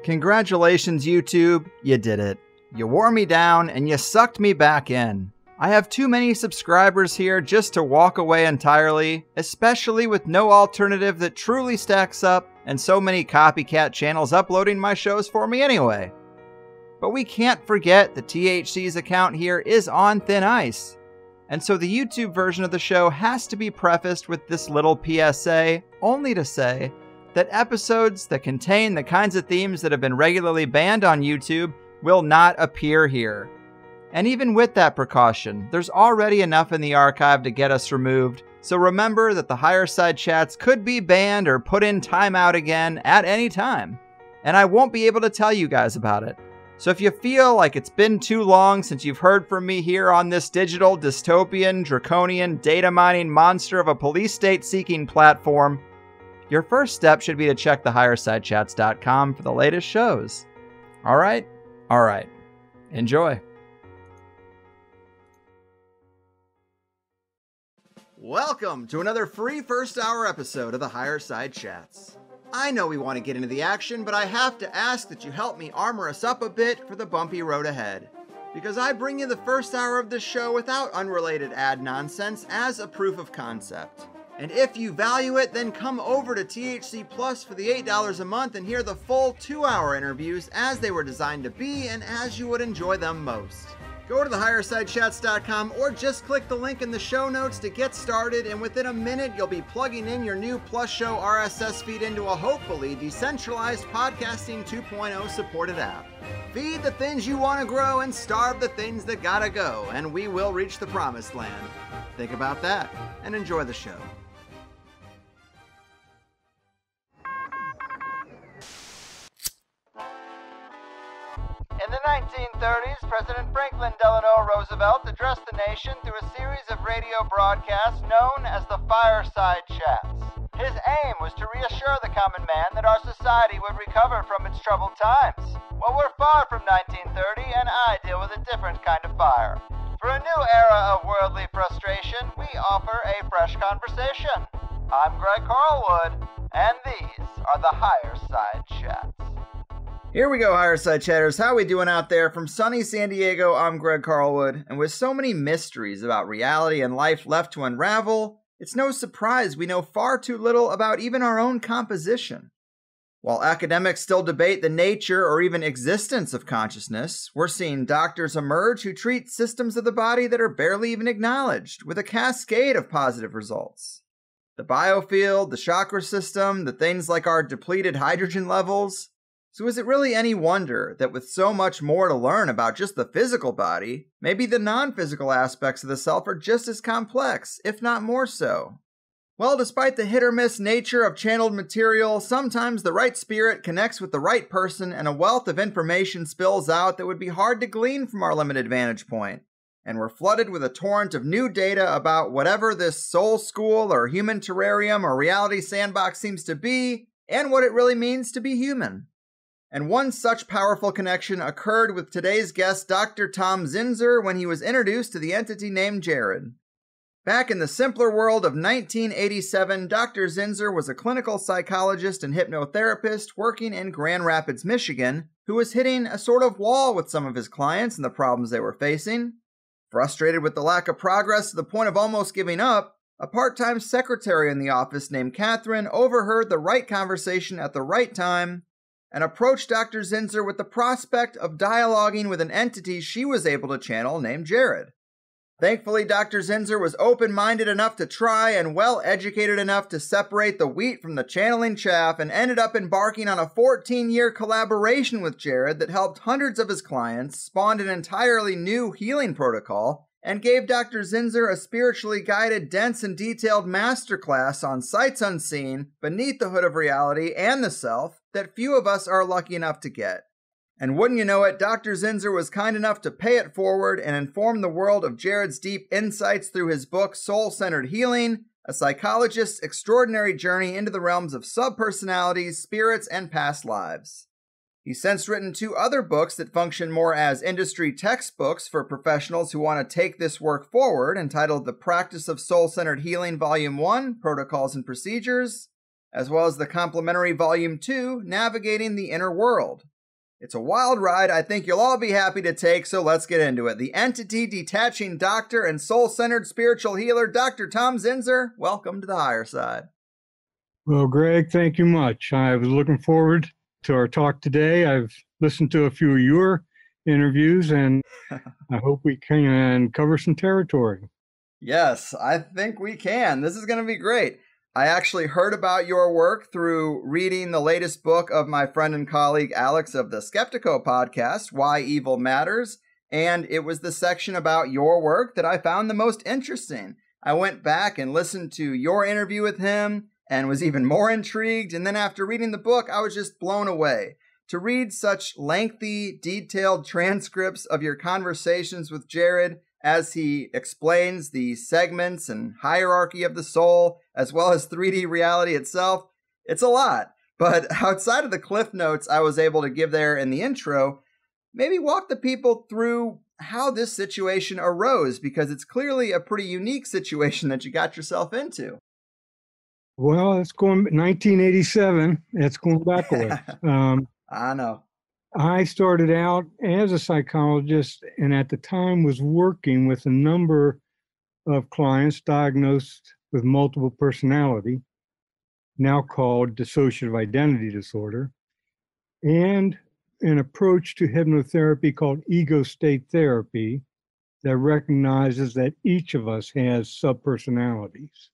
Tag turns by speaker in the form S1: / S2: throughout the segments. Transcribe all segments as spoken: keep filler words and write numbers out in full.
S1: Congratulations, YouTube, you did it. You wore me down and you sucked me back in. I have too many subscribers here just to walk away entirely, especially with no alternative that truly stacks up and so many copycat channels uploading my shows for me anyway. But we can't forget that T H C's account here is on thin ice. And so the YouTube version of the show has to be prefaced with this little P S A, only to say that episodes that contain the kinds of themes that have been regularly banned on YouTube will not appear here. And even with that precaution, there's already enough in the archive to get us removed, so remember that the higher side chats could be banned or put in timeout again at any time. And I won't be able to tell you guys about it. So if you feel like it's been too long since you've heard from me here on this digital, dystopian, draconian, data mining monster of a police state seeking platform, your first step should be to check the higher side chats dot com for the latest shows. Alright? Alright. Enjoy. Welcome to another free first hour episode of the Higher Side Chats. I know we want to get into the action, but I have to ask that you help me armor us up a bit for the bumpy road ahead. Because I bring you the first hour of this show without unrelated ad nonsense as a proof of concept. And if you value it, then come over to T H C Plus for the eight dollars a month and hear the full two hour interviews as they were designed to be and as you would enjoy them most. Go to the higher side chats dot com or just click the link in the show notes to get started, and within a minute you'll be plugging in your new Plus Show R S S feed into a hopefully decentralized podcasting two point oh supported app. Feed the things you want to grow and starve the things that gotta go, and we will reach the promised land. Think about that and enjoy the show.
S2: In the nineteen thirties, President Franklin Delano Roosevelt addressed the nation through a series of radio broadcasts known as the Fireside Chats. His aim was to reassure the common man that our society would recover from its troubled times. Well, we're far from nineteen thirty, and I deal with a different kind of fire. For a new era of worldly frustration, we offer a fresh conversation. I'm Greg Carlwood, and these are the Higher Side Chats.
S1: Here we go, Higher Side Chatters. How we doing out there? From sunny San Diego, I'm Greg Carlwood, and with so many mysteries about reality and life left to unravel, it's no surprise we know far too little about even our own composition. While academics still debate the nature or even existence of consciousness, we're seeing doctors emerge who treat systems of the body that are barely even acknowledged, with a cascade of positive results. The biofield, the chakra system, the things like our depleted hydrogen levels. So is it really any wonder that with so much more to learn about just the physical body, maybe the non-physical aspects of the self are just as complex, if not more so? Well, despite the hit-or-miss nature of channeled material, sometimes the right spirit connects with the right person and a wealth of information spills out that would be hard to glean from our limited vantage point. And we're flooded with a torrent of new data about whatever this soul school or human terrarium or reality sandbox seems to be, and what it really means to be human. And one such powerful connection occurred with today's guest, Doctor Tom Zinser, when he was introduced to the entity named Gerod. Back in the simpler world of nineteen eighty-seven, Doctor Zinser was a clinical psychologist and hypnotherapist working in Grand Rapids, Michigan, who was hitting a sort of wall with some of his clients and the problems they were facing. Frustrated with the lack of progress to the point of almost giving up, a part-time secretary in the office named Catherine overheard the right conversation at the right time and approached Doctor Zinser with the prospect of dialoguing with an entity she was able to channel named Gerod. Thankfully, Doctor Zinser was open-minded enough to try and well-educated enough to separate the wheat from the channeling chaff and ended up embarking on a fourteen-year collaboration with Gerod that helped hundreds of his clients, spawned an entirely new healing protocol, and gave Doctor Zinser a spiritually guided, dense and detailed masterclass on sights unseen, beneath the hood of reality and the self, that few of us are lucky enough to get. And wouldn't you know it, Doctor Zinser was kind enough to pay it forward and inform the world of Gerod's deep insights through his book Soul-Centered Healing, a psychologist's extraordinary journey into the realms of subpersonalities, spirits, and past lives. He's since written two other books that function more as industry textbooks for professionals who want to take this work forward, entitled The Practice of Soul-Centered Healing Volume one, Protocols and Procedures, as well as the complementary Volume two, Navigating the Inner World, It's a wild ride I think you'll all be happy to take, so let's get into it. The entity detaching doctor and soul-centered spiritual healer, Doctor Tom Zinser, welcome to the higher side.
S3: Well, Greg, thank you much. I was looking forward to our talk today. I've listened to a few of your interviews, and I hope we can cover some territory.
S1: Yes, I think we can. This is going to be great. I actually heard about your work through reading the latest book of my friend and colleague Alex of the Skeptico podcast, Why Evil Matters, and it was the section about your work that I found the most interesting. I went back and listened to your interview with him and was even more intrigued, and then after reading the book, I was just blown away. To read such lengthy, detailed transcripts of your conversations with Gerod as he explains the segments and hierarchy of the soul, as well as three D reality itself, it's a lot. But outside of the cliff notes I was able to give there in the intro, maybe walk the people through how this situation arose, because it's clearly a pretty unique situation that you got yourself into.
S3: Well, it's going nineteen eighty-seven. It's going back a ways. Um,
S1: I know.
S3: I started out as a psychologist, and at the time was working with a number of clients diagnosed with multiple personality, now called dissociative identity disorder, and an approach to hypnotherapy called ego state therapy that recognizes that each of us has subpersonalities.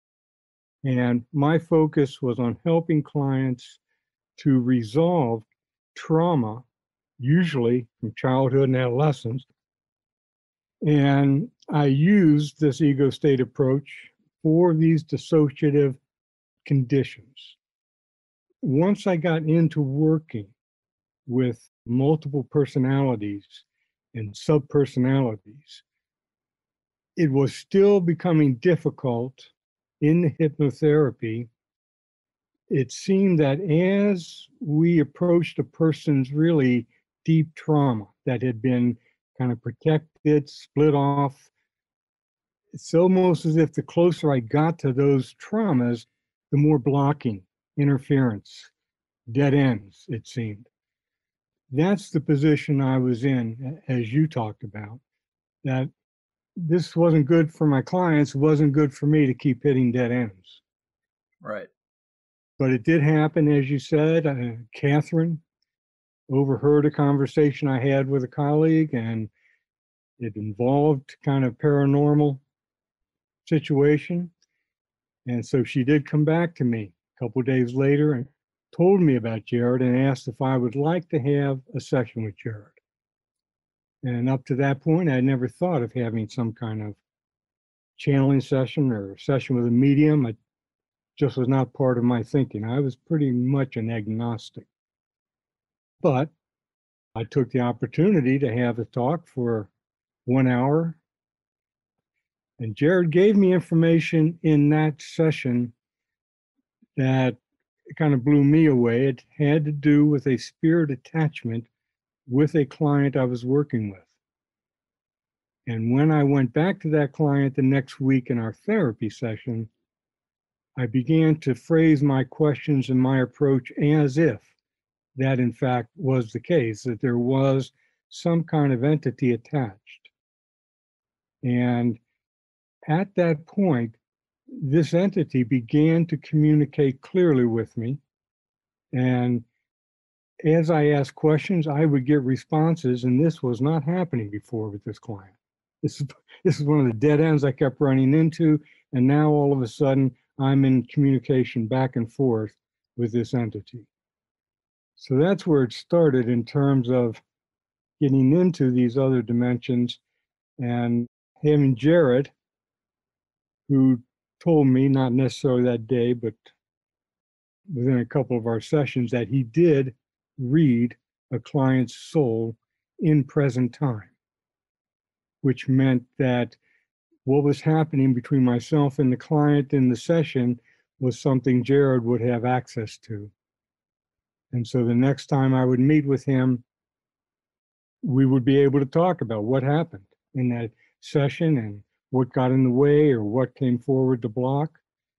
S3: And my focus was on helping clients to resolve trauma, usually from childhood and adolescence. And I used this ego state approach for these dissociative conditions. Once I got into working with multiple personalities and subpersonalities, it was still becoming difficult in the hypnotherapy. It seemed that as we approached a person's really deep trauma that had been kind of protected, split off, it's almost as if the closer I got to those traumas, the more blocking, interference, dead ends, it seemed. That's the position I was in, as you talked about, that this wasn't good for my clients, it wasn't good for me to keep hitting dead ends.
S1: Right.
S3: But it did happen, as you said. Uh, Catherine overheard a conversation I had with a colleague, and it involved kind of paranormal situation. And so she did come back to me a couple of days later and told me about Gerod and asked if I would like to have a session with Gerod. And up to that point, I never thought of having some kind of channeling session or a session with a medium. It just was not part of my thinking. I was pretty much an agnostic. But I took the opportunity to have a talk for one hour. And Gerod gave me information in that session that kind of blew me away. It had to do with a spirit attachment with a client I was working with. And when I went back to that client the next week in our therapy session, I began to phrase my questions and my approach as if that in fact was the case, that there was some kind of entity attached. And at that point, this entity began to communicate clearly with me. And as I asked questions, I would get responses, and this was not happening before with this client. This is, this is one of the dead ends I kept running into, and now all of a sudden, I'm in communication back and forth with this entity. So that's where it started in terms of getting into these other dimensions, and having Gerod, who told me, not necessarily that day, but within a couple of our sessions, that he did read a client's soul in present time, which meant that what was happening between myself and the client in the session was something Gerod would have access to. And so the next time I would meet with him, we would be able to talk about what happened in that session and what got in the way or what came forward to block.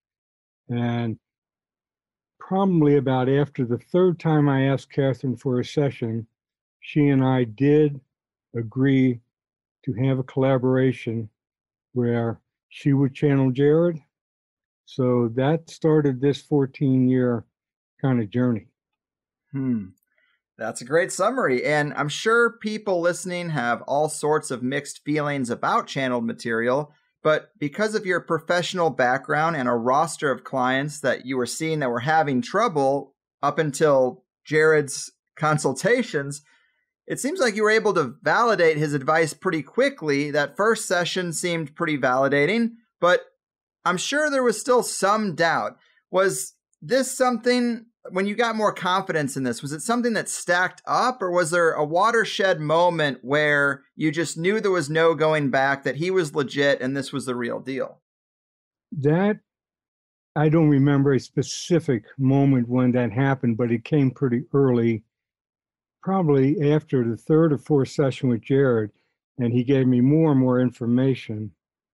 S3: And probably about after the third time I asked Catherine for a session, she and I did agree to have a collaboration where she would channel Gerod. So that started this fourteen year kind of journey.
S1: Hmm. That's a great summary. And I'm sure people listening have all sorts of mixed feelings about channeled material. But because of your professional background and a roster of clients that you were seeing that were having trouble up until Gerod's consultations, it seems like you were able to validate his advice pretty quickly. That first session seemed pretty validating, but I'm sure there was still some doubt. Was this something, when you got more confidence in this, was it something that stacked up, or was there a watershed moment where you just knew there was no going back, that he was legit and this was the real deal?
S3: That, I don't remember a specific moment when that happened, but it came pretty early, probably after the third or fourth session with Gerod, and he gave me more and more information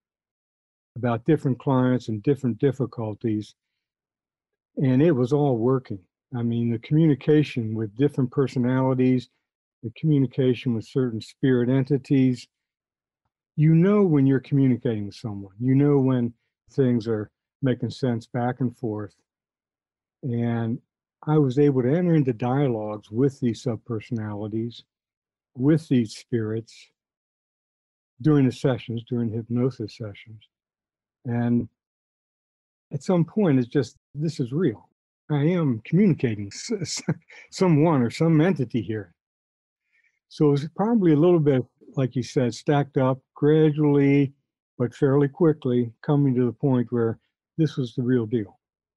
S3: about different clients and different difficulties, and it was all working. I mean, the communication with different personalities, the communication with certain spirit entities, you know when you're communicating with someone, you know when things are making sense back and forth. And I was able to enter into dialogues with these subpersonalities, with these spirits during the sessions, during hypnosis sessions. And at some point, it's just, this is real. I am communicating someone or some entity here. So it was probably a little bit, like you said, stacked up gradually, but fairly quickly, coming to the point where this was the real deal.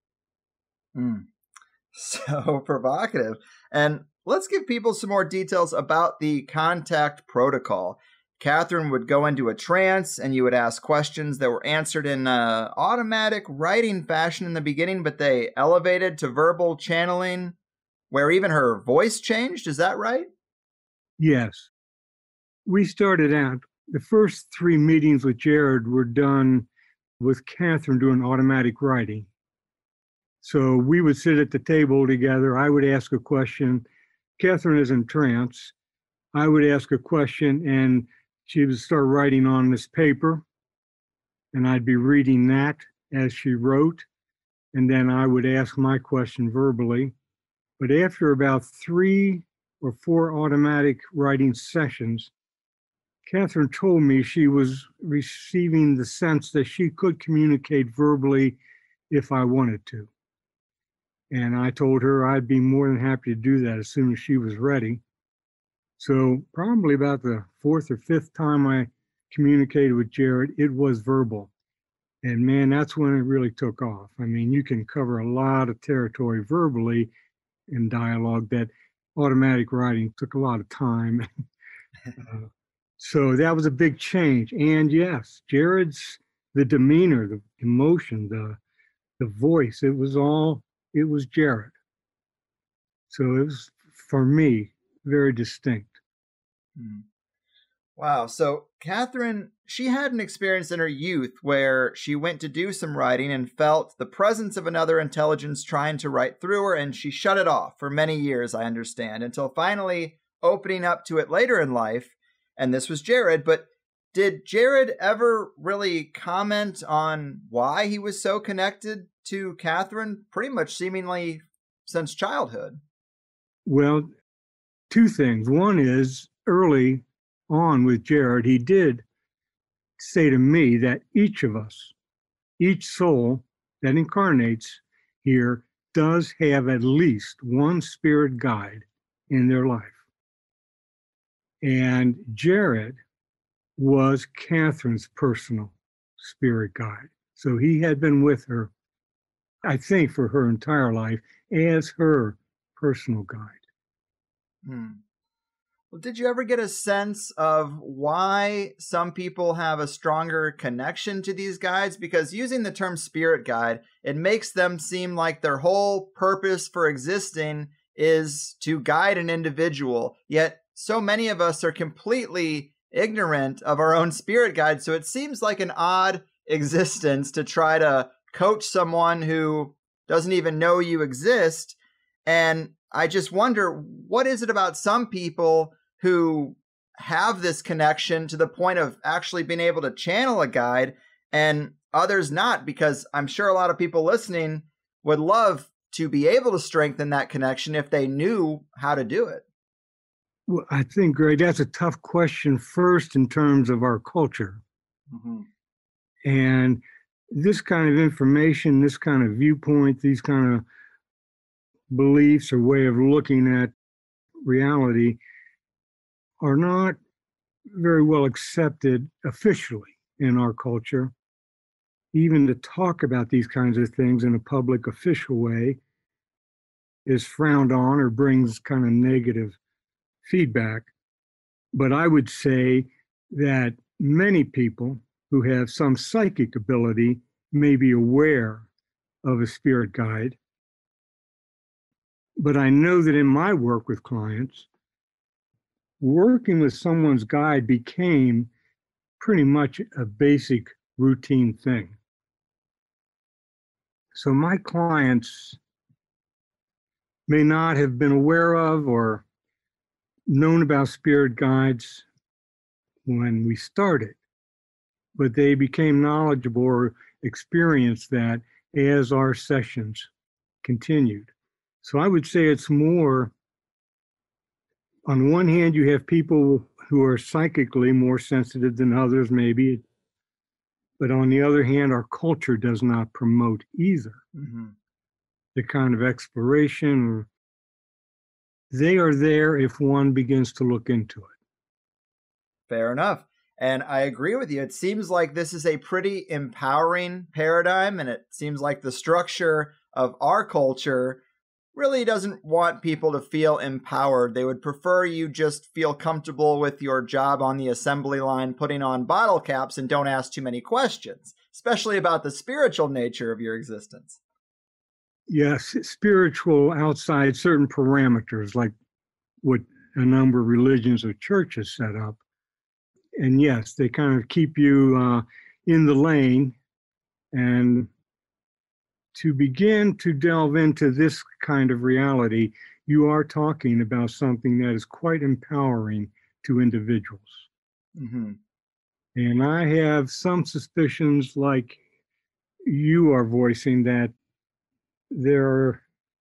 S1: Mm. So provocative. And let's give people some more details about the contact protocol. Catherine would go into a trance and you would ask questions that were answered in uh, automatic writing fashion in the beginning, but they elevated to verbal channeling where even her voice changed. Is that right?
S3: Yes. We started out, the first three meetings with Gerod were done with Catherine doing automatic writing. So we would sit at the table together. I would ask a question. Catherine is in trance. I would ask a question and she would start writing on this paper, and I'd be reading that as she wrote, and then I would ask my question verbally. But after about three or four automatic writing sessions, Catherine told me she was receiving the sense that she could communicate verbally if I wanted to. And I told her I'd be more than happy to do that as soon as she was ready. So probably about the fourth or fifth time I communicated with Gerod, it was verbal. And man, that's when it really took off. I mean, you can cover a lot of territory verbally in dialogue that automatic writing took a lot of time. uh, so that was a big change. And yes, Gerod's, the demeanor, the emotion, the the voice, it was all, it was Gerod. So it was, for me, very distinct.
S1: Hmm. Wow. So Catherine, she had an experience in her youth where she went to do some writing and felt the presence of another intelligence trying to write through her, and she shut it off for many years, I understand, until finally opening up to it later in life. And this was Gerod. But did Gerod ever really comment on why he was so connected to Catherine, pretty much seemingly since childhood?
S3: Well, two things. One is, early on with Gerod, he did say to me that each of us, each soul that incarnates here, does have at least one spirit guide in their life. And Gerod was Catherine's personal spirit guide. So he had been with her, I think, for her entire life as her personal guide.
S1: Hmm. Well, did you ever get a sense of why some people have a stronger connection to these guides? Because using the term spirit guide, it makes them seem like their whole purpose for existing is to guide an individual. Yet so many of us are completely ignorant of our own spirit guide. So it seems like an odd existence to try to coach someone who doesn't even know you exist. And I just wonder, what is it about some people who have this connection to the point of actually being able to channel a guide, and others not, because I'm sure a lot of people listening would love to be able to strengthen that connection if they knew how to do it.
S3: Well, I think, Greg, that's a tough question first in terms of our culture.
S1: Mm-hmm.
S3: And this kind of information, this kind of viewpoint, these kind of beliefs or way of looking at reality are not very well accepted officially in our culture. Even to talk about these kinds of things in a public official way is frowned on or brings kind of negative feedback. But I would say that many people who have some psychic ability may be aware of a spirit guide. But I know that in my work with clients, working with someone's guide became pretty much a basic routine thing. So my clients may not have been aware of or known about spirit guides when we started, but they became knowledgeable or experienced that as our sessions continued. So I would say it's more, on one hand, you have people who are psychically more sensitive than others, maybe, but on the other hand, our culture does not promote either. Mm-hmm. The kind of exploration, they are there if one begins to look into it.
S1: Fair enough. And I agree with you. It seems like this is a pretty empowering paradigm, and it seems like the structure of our culture really doesn't want people to feel empowered. They would prefer you just feel comfortable with your job on the assembly line, putting on bottle caps, and don't ask too many questions, especially about the spiritual nature of your existence.
S3: Yes, spiritual outside certain parameters, like what a number of religions or churches set up. And yes, they kind of keep you uh, in the lane. And to begin to delve into this kind of reality, you are talking about something that is quite empowering to individuals. Mm-hmm. And I have some suspicions, like you are voicing, that there are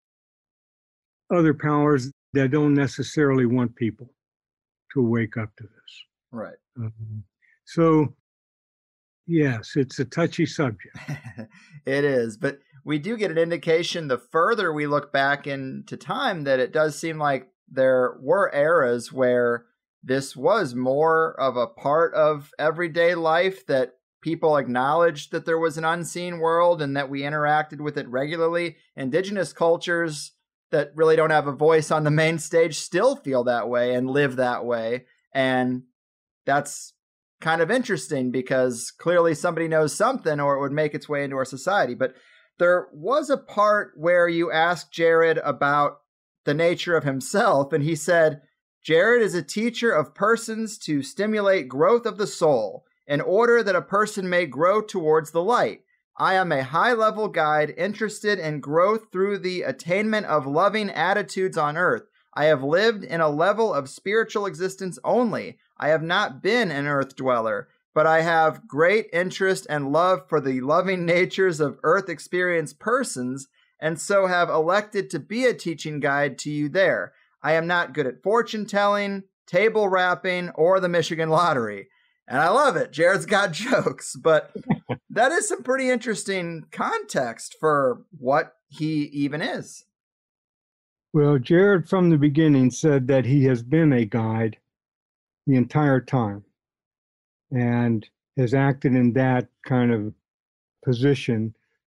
S3: other powers that don't necessarily want people to wake up to this.
S1: Right.
S3: Um, so, yes, it's a touchy subject.
S1: It is, but we do get an indication the further we look back into time that it does seem like there were eras where this was more of a part of everyday life, that people acknowledged that there was an unseen world and that we interacted with it regularly. Indigenous cultures that really don't have a voice on the main stage still feel that way and live that way. And that's kind of interesting because clearly somebody knows something, or it would make its way into our society. But there was a part where you asked Gerod about the nature of himself, and he said, Gerod is a teacher of persons to stimulate growth of the soul in order that a person may grow towards the light. I am a high-level guide interested in growth through the attainment of loving attitudes on earth. I have lived in a level of spiritual existence only. I have not been an earth dweller, but I have great interest and love for the loving natures of earth experienced persons, and so have elected to be a teaching guide to you there. I am not good at fortune telling, table rapping, or the Michigan lottery. And I love it. Gerod's got jokes, but that is some pretty interesting context for what he even is.
S3: Well, Gerod from the beginning said that he has been a guide the entire time and has acted in that kind of position,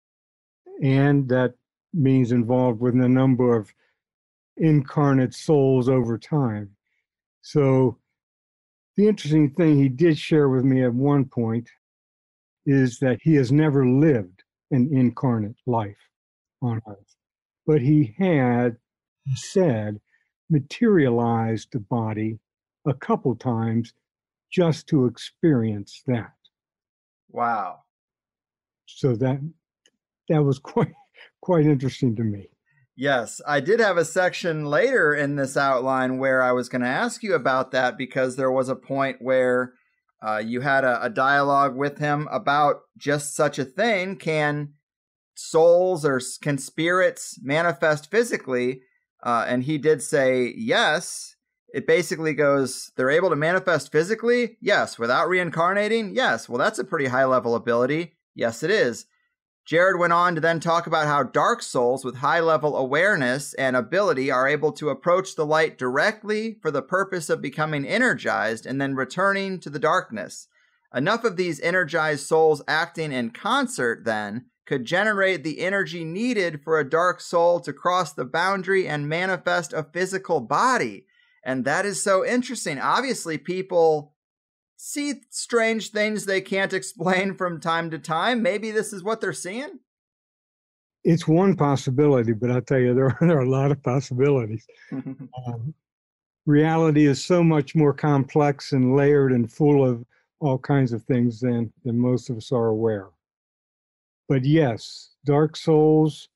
S3: and that means involved with a number of incarnate souls over time. So the interesting thing he did share with me at one point is that he has never lived an incarnate life on earth, but he had, he said, materialized the body a couple times just to experience that.
S1: Wow.
S3: So that that was quite quite interesting to me.
S1: Yes, I did have a section later in this outline where I was going to ask you about that because there was a point where uh, you had a, a dialogue with him about just such a thing. Can souls or can spirits manifest physically? Uh, and he did say yes. It basically goes, they're able to manifest physically? Yes. Without reincarnating? Yes. Well, that's a pretty high level ability. Yes, it is. Gerod went on to then talk about how dark souls with high level awareness and ability are able to approach the light directly for the purpose of becoming energized and then returning to the darkness. Enough of these energized souls acting in concert then could generate the energy needed for a dark soul to cross the boundary and manifest a physical body. And that is so interesting. Obviously, people see strange things they can't explain from time to time. Maybe this is what they're seeing.
S3: It's one possibility, but I'll tell you, there are, there are a lot of possibilities. um, reality is so much more complex and layered and full of all kinds of things than, than most of us are aware. But yes, dark souls,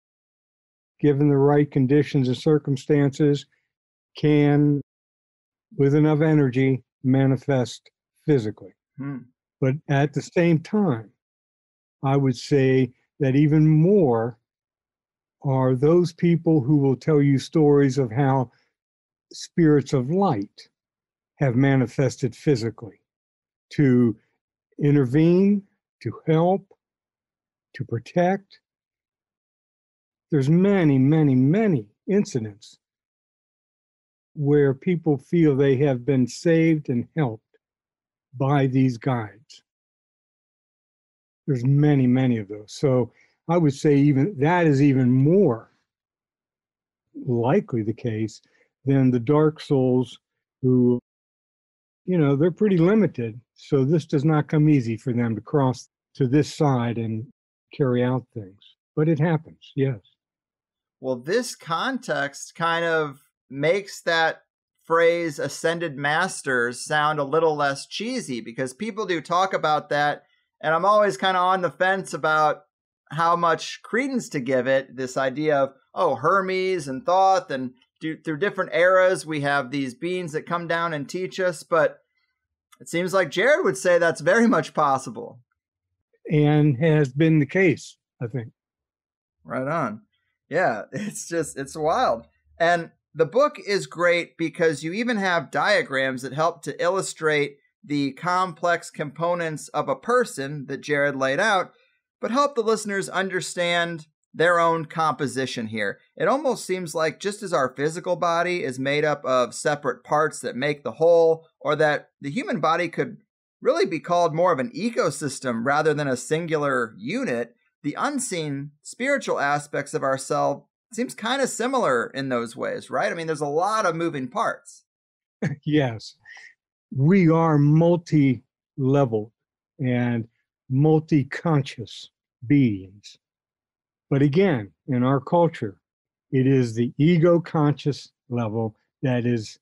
S3: given the right conditions and circumstances, can, with enough energy, manifest physically. Hmm. But at the same time, I would say that even more are those people who will tell you stories of how spirits of light have manifested physically to intervene, to help, to protect. There's many, many, many incidents where people feel they have been saved and helped by these guides. There's many, many of those. So I would say even that is even more likely the case than the dark souls who, you know, they're pretty limited. So this does not come easy for them to cross to this side and carry out things. But it happens, yes.
S1: Well, this context kind of makes that phrase ascended masters sound a little less cheesy because people do talk about that. And I'm always kind of on the fence about how much credence to give it. This idea of, oh, Hermes and Thoth, and do, through different eras, we have these beings that come down and teach us. But it seems like Gerod would say that's very much possible.
S3: And has been the case, I think.
S1: Right on. Yeah, it's just, it's wild. And the book is great because you even have diagrams that help to illustrate the complex components of a person that Gerod laid out, but help the listeners understand their own composition here. It almost seems like just as our physical body is made up of separate parts that make the whole, or that the human body could really be called more of an ecosystem rather than a singular unit, the unseen spiritual aspects of ourselves seems kind of similar in those ways, right? I mean, there's a lot of moving parts.
S3: Yes. We are multi-level and multi-conscious beings. But again, in our culture, it is the ego-conscious level that is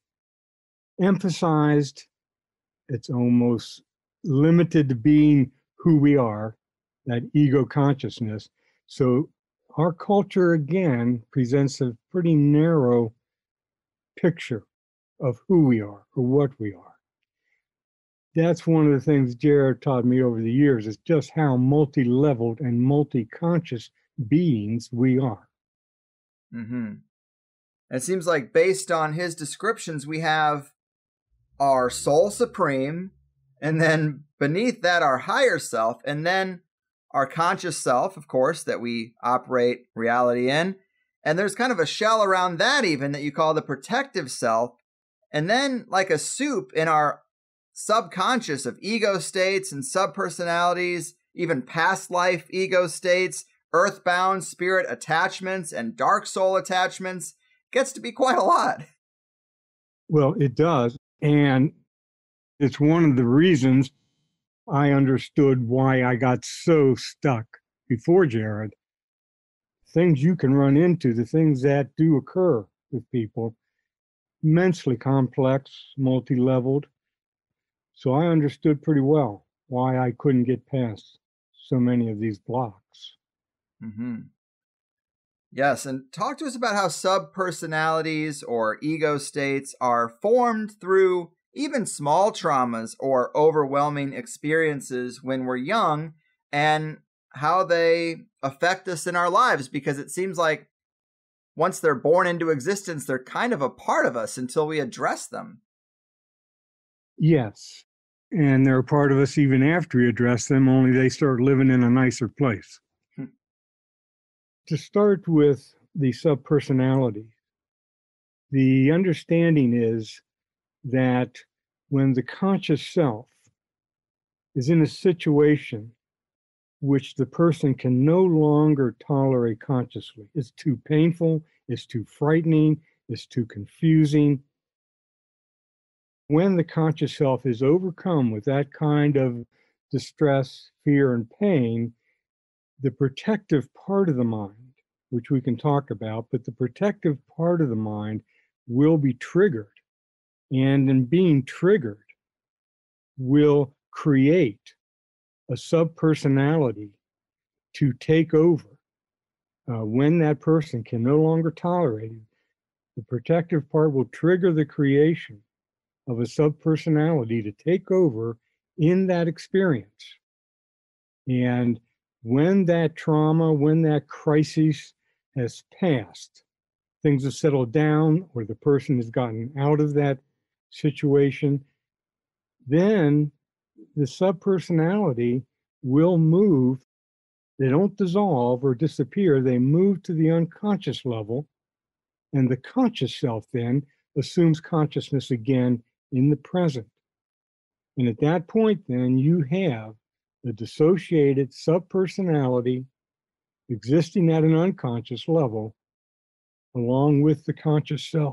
S3: emphasized. It's almost limited to being who we are, that ego consciousness. So our culture, again, presents a pretty narrow picture of who we are or what we are. That's one of the things Gerod taught me over the years, is just how multi-leveled and multi-conscious beings we are.
S1: Mm-hmm. It seems like based on his descriptions, we have our soul supreme, and then beneath that, our higher self, and then our conscious self, of course, that we operate reality in. And there's kind of a shell around that even that you call the protective self. And then like a soup in our subconscious of ego states and subpersonalities, even past life ego states, earthbound spirit attachments, and dark soul attachments. Gets to be quite a lot.
S3: Well, it does. And it's one of the reasons I understood why I got so stuck before Gerod. Things you can run into, the things that do occur with people, immensely complex, multi-leveled. So I understood pretty well why I couldn't get past so many of these blocks.
S1: Mm-hmm. Yes, and talk to us about how subpersonalities or ego states are formed through even small traumas or overwhelming experiences when we're young, and how they affect us in our lives, because it seems like once they're born into existence, they're kind of a part of us until we address them.
S3: Yes. And they're a part of us even after we address them, only they start living in a nicer place.
S1: Hmm.
S3: To start with the subpersonality, the understanding is that when the conscious self is in a situation which the person can no longer tolerate consciously, it's too painful, it's too frightening, it's too confusing. When the conscious self is overcome with that kind of distress, fear, and pain, the protective part of the mind, which we can talk about, but the protective part of the mind will be triggered. And in being triggered, will create a subpersonality to take over. Uh, when that person can no longer tolerate it, the protective part will trigger the creation of a subpersonality to take over in that experience. And when that trauma, when that crisis has passed, things have settled down, or the person has gotten out of that situation, then the subpersonality will move. They don't dissolve or disappear, they move to the unconscious level, and the conscious self then assumes consciousness again in the present. And at that point, then you have the dissociated subpersonality existing at an unconscious level along with the conscious self.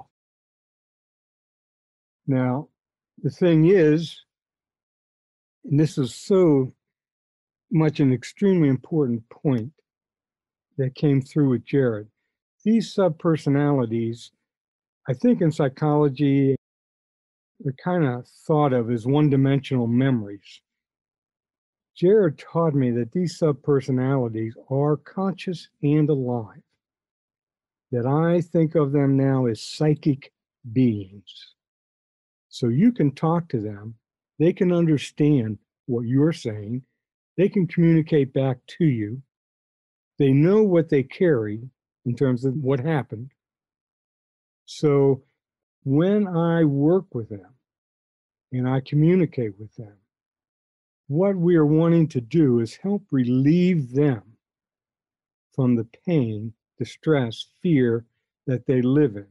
S3: Now, the thing is, and this is so much an extremely important point that came through with Gerod, these subpersonalities, I think in psychology, they're kind of thought of as one-dimensional memories. Gerod taught me that these subpersonalities are conscious and alive, that I think of them now as psychic beings. So you can talk to them, they can understand what you're saying, they can communicate back to you, they know what they carry in terms of what happened. So when I work with them and I communicate with them, what we are wanting to do is help relieve them from the pain, distress, fear that they live in.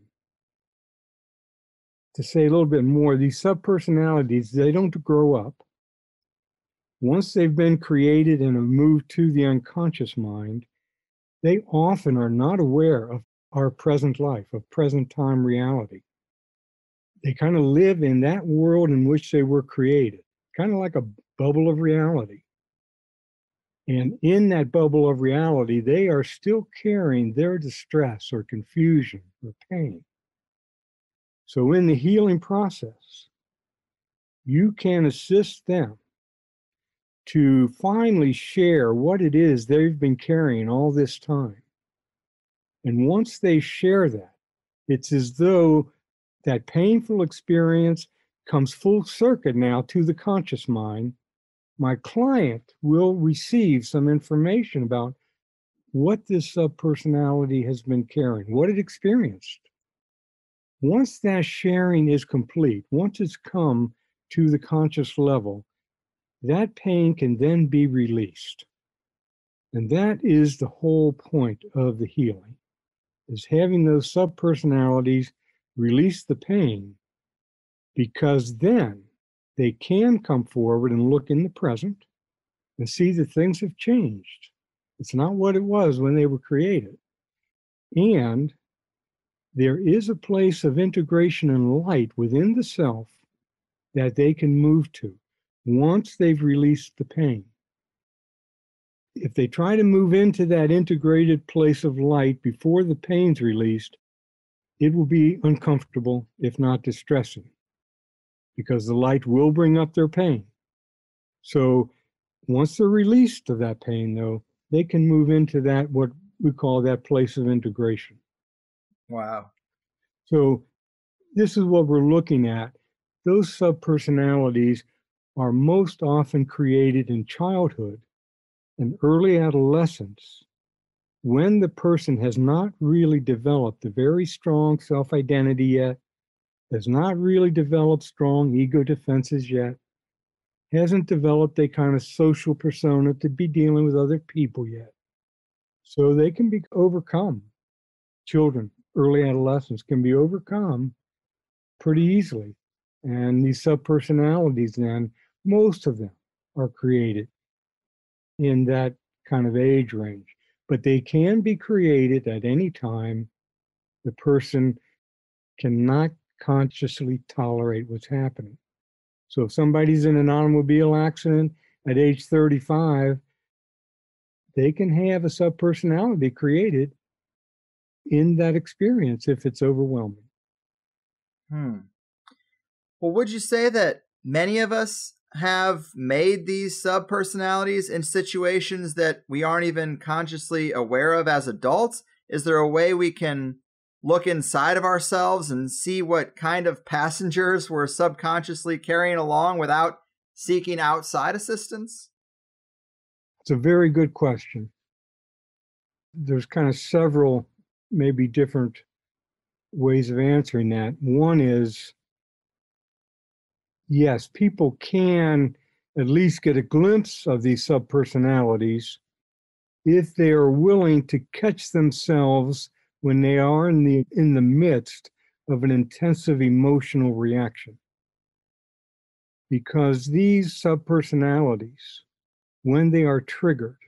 S3: To say a little bit more, these subpersonalities, they don't grow up. Once they've been created and have moved to the unconscious mind, they often are not aware of our present life, of present time reality. They kind of live in that world in which they were created, kind of like a bubble of reality. And in that bubble of reality, they are still carrying their distress or confusion or pain. So in the healing process, you can assist them to finally share what it is they've been carrying all this time. And once they share that, it's as though that painful experience comes full circuit now to the conscious mind. My client will receive some information about what this subpersonality has been carrying, what it experienced. Once that sharing is complete, once it's come to the conscious level, that pain can then be released. And that is the whole point of the healing, is having those subpersonalities release the pain, because then they can come forward and look in the present and see that things have changed. It's not what it was when they were created. And there is a place of integration and light within the self that they can move to once they've released the pain. If they try to move into that integrated place of light before the pain's released, it will be uncomfortable, if not distressing, because the light will bring up their pain. So once they're released of that pain, though, they can move into that, what we call that place of integration.
S1: Wow.
S3: So this is what we're looking at. Those subpersonalities are most often created in childhood and early adolescence when the person has not really developed a very strong self-identity yet, has not really developed strong ego defenses yet, hasn't developed a kind of social persona to be dealing with other people yet. So they can be overcome. Children, early adolescents can be overcome pretty easily. And these subpersonalities then, most of them are created in that kind of age range. But they can be created at any time. The person cannot consciously tolerate what's happening. So if somebody's in an automobile accident at age thirty-five, they can have a subpersonality created in that experience if it's overwhelming.
S1: Hmm. Well, would you say that many of us have made these subpersonalities in situations that we aren't even consciously aware of as adults? Is there a way we can look inside of ourselves and see what kind of passengers we're subconsciously carrying along without seeking outside assistance?
S3: It's a very good question. There's kind of several, maybe different ways of answering that. One is, yes, people can at least get a glimpse of these subpersonalities if they are willing to catch themselves when they are in the in the midst of an intensive emotional reaction. Because these subpersonalities, when they are triggered,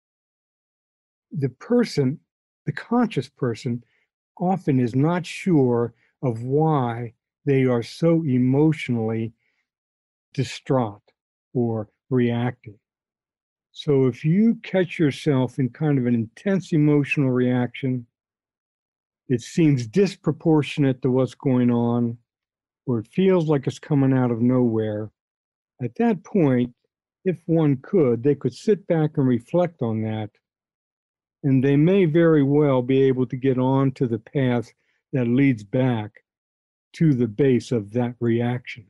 S3: the person, the conscious person, often is not sure of why they are so emotionally distraught or reacting. So if you catch yourself in kind of an intense emotional reaction, it seems disproportionate to what's going on, or it feels like it's coming out of nowhere. At that point, if one could, they could sit back and reflect on that, and they may very well be able to get on to the path that leads back to the base of that reaction.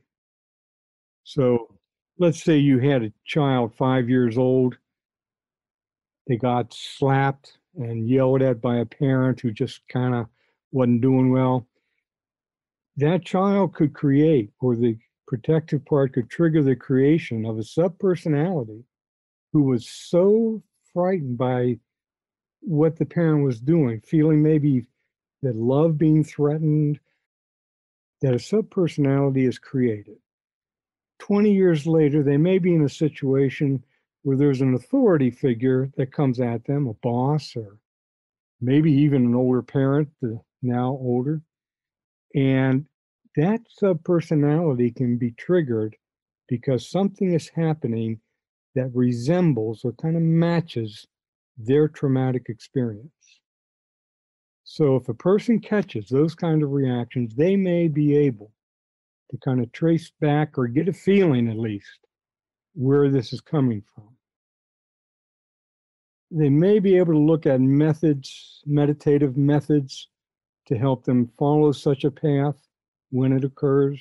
S3: So let's say you had a child five years old, they got slapped and yelled at by a parent who just kind of wasn't doing well. That child could create, or the protective part could trigger the creation of a subpersonality who was so frightened by what the parent was doing, feeling maybe that love being threatened, that a subpersonality is created. twenty years later, they may be in a situation where there's an authority figure that comes at them, a boss, or maybe even an older parent, the now older. And that subpersonality can be triggered because something is happening that resembles or kind of matches their traumatic experience. So if a person catches those kind of reactions, they may be able to kind of trace back or get a feeling at least where this is coming from. They may be able to look at methods, meditative methods, to help them follow such a path when it occurs.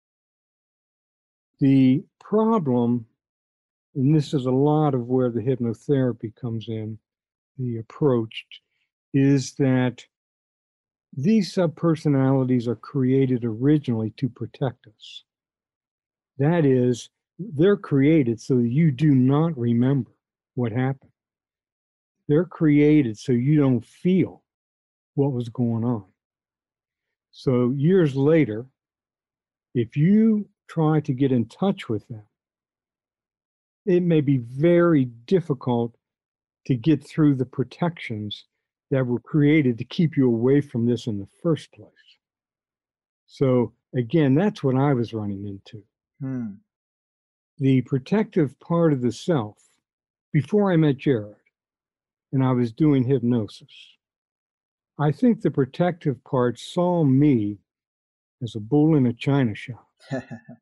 S3: The problem, and this is a lot of where the hypnotherapy comes in, the approach, is that these subpersonalities are created originally to protect us. That is, they're created so you do not remember what happened. They're created so you don't feel what was going on. So years later, if you try to get in touch with them, it may be very difficult to get through the protections that were created to keep you away from this in the first place. So again, that's what I was running into.
S1: Hmm.
S3: The protective part of the self, before I met Gerod and I was doing hypnosis, I think the protective part saw me as a bull in a china shop.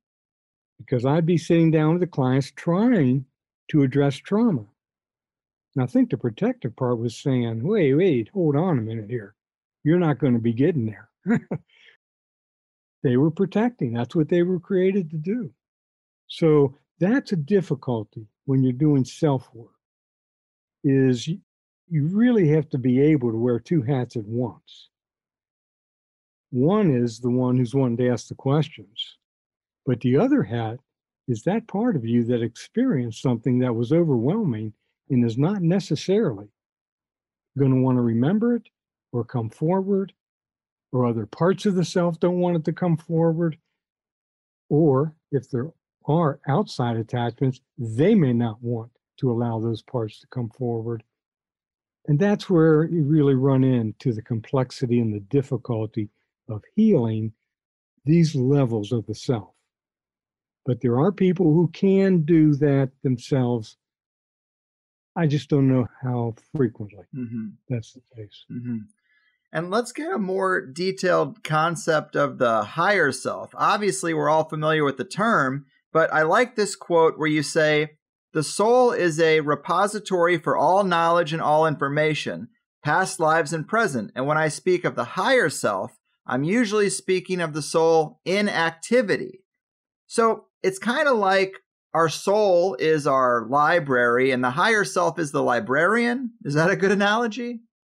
S3: Because I'd be sitting down with the clients trying to address trauma. And I think the protective part was saying, wait, wait, hold on a minute here. You're not going to be getting there. They were protecting. That's what they were created to do. So that's a difficulty when you're doing self-work, is you, you really have to be able to wear two hats at once. One is the one who's wanting to ask the questions, but the other hat is that part of you that experienced something that was overwhelming and is not necessarily going to want to remember it or come forward, or other parts of the self don't want it to come forward, or if there are outside attachments, they may not want to allow those parts to come forward. And that's where you really run into the complexity and the difficulty of healing these levels of the self. But there are people who can do that themselves. I just don't know how frequently
S1: Mm-hmm.
S3: that's the case.
S1: Mm-hmm. And let's get a more detailed concept of the higher self. Obviously, we're all familiar with the term, but I like this quote where you say, "The soul is a repository for all knowledge and all information, past lives and present. And when I speak of the higher self, I'm usually speaking of the soul in activity." So it's kind of like our soul is our library and the higher self is the librarian. Is that a good analogy?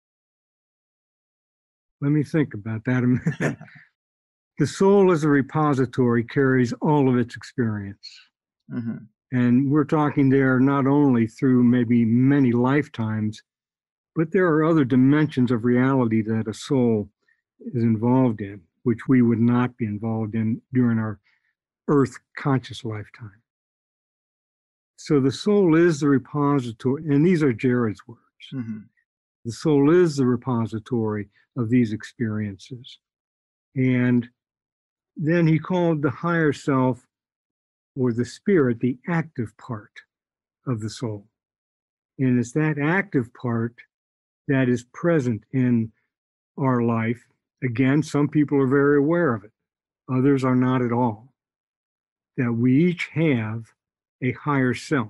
S3: Let me think about that a minute. The soul as a repository carries all of its experience.
S1: Mm-hmm.
S3: And we're talking there not only through maybe many lifetimes, but there are other dimensions of reality that a soul is involved in, which we would not be involved in during our earth conscious lifetime. So the soul is the repository, and these are Gerrod's words.
S1: Mm-hmm.
S3: The soul is the repository of these experiences. And then he called the higher self, or the spirit, the active part of the soul. And it's that active part that is present in our life. Again, some people are very aware of it. Others are not at all. That we each have a higher self.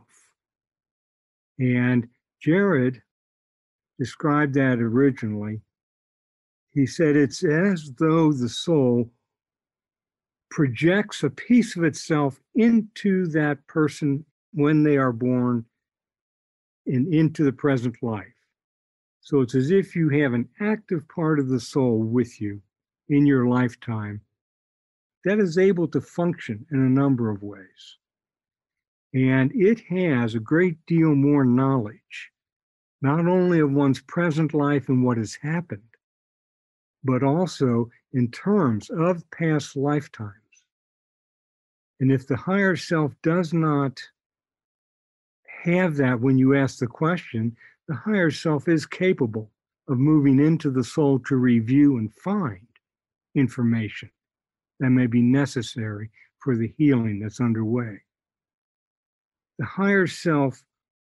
S3: And Gerod described that originally. He said it's as though the soul projects a piece of itself into that person when they are born and into the present life. So it's as if you have an active part of the soul with you in your lifetime that is able to function in a number of ways. And it has a great deal more knowledge, not only of one's present life and what has happened, but also in terms of past lifetimes. And if the higher self does not have that when you ask the question, the higher self is capable of moving into the soul to review and find information that may be necessary for the healing that's underway. The higher self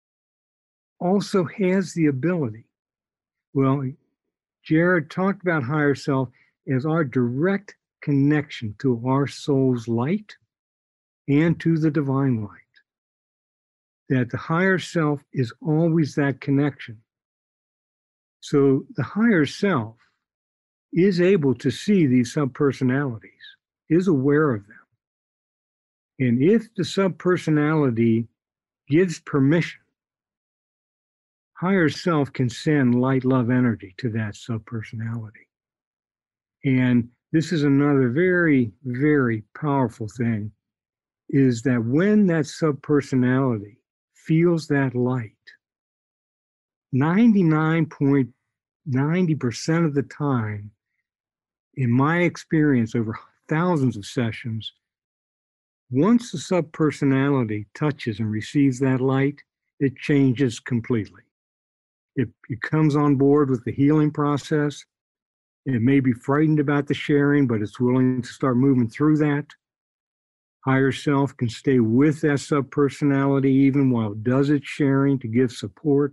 S3: also has the ability, well, Gerod talked about higher self as our direct connection to our soul's light and to the divine light. That the higher self is always that connection. So the higher self is able to see these subpersonalities, is aware of them. And if the subpersonality gives permission, higher self can send light, love, energy to that subpersonality. And this is another very, very powerful thing, is that when that subpersonality feels that light, ninety-nine point nine zero percent of the time, in my experience over thousands of sessions, once the subpersonality touches and receives that light, it changes completely. It, it comes on board with the healing process. It may be frightened about the sharing, but it's willing to start moving through that. Higher self can stay with that subpersonality even while it does its sharing to give support.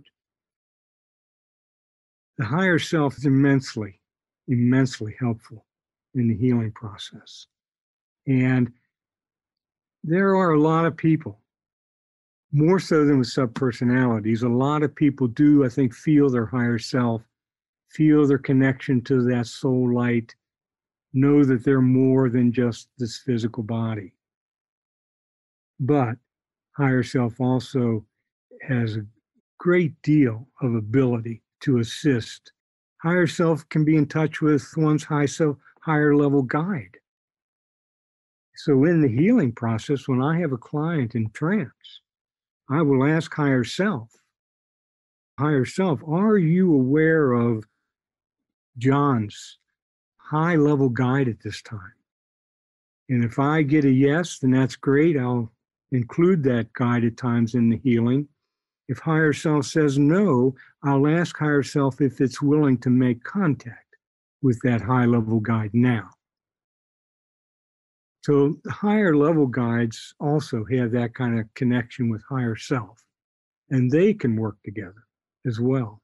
S3: The higher self is immensely, immensely helpful in the healing process. And there are a lot of people more so than with subpersonalities. A lot of people do, I think, feel their higher self, feel their connection to that soul light, know that they're more than just this physical body. But higher self also has a great deal of ability to assist. Higher self can be in touch with one's high self, higher level guide. So in the healing process, when I have a client in trance, I will ask higher self, higher self, are you aware of John's high level guide at this time? And if I get a yes, then that's great. I'll include that guide at times in the healing. If higher self says no, I'll ask higher self if it's willing to make contact with that high level guide now. So the higher level guides also have that kind of connection with higher self, and they can work together as well.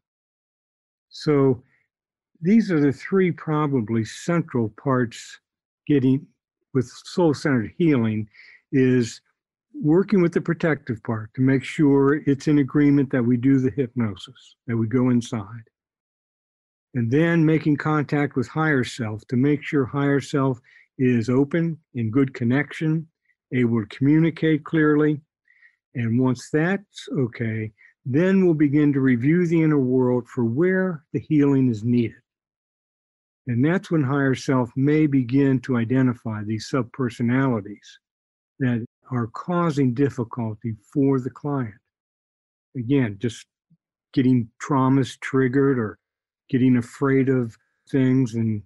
S3: So these are the three probably central parts getting with soul-centered healing, is working with the protective part to make sure it's in agreement that we do the hypnosis, that we go inside. And then making contact with higher self to make sure higher self is open, in good connection, able to communicate clearly. And once that's okay, then we'll begin to review the inner world for where the healing is needed. And that's when higher self may begin to identify these subpersonalities that are causing difficulty for the client. Again, just getting traumas triggered or getting afraid of things and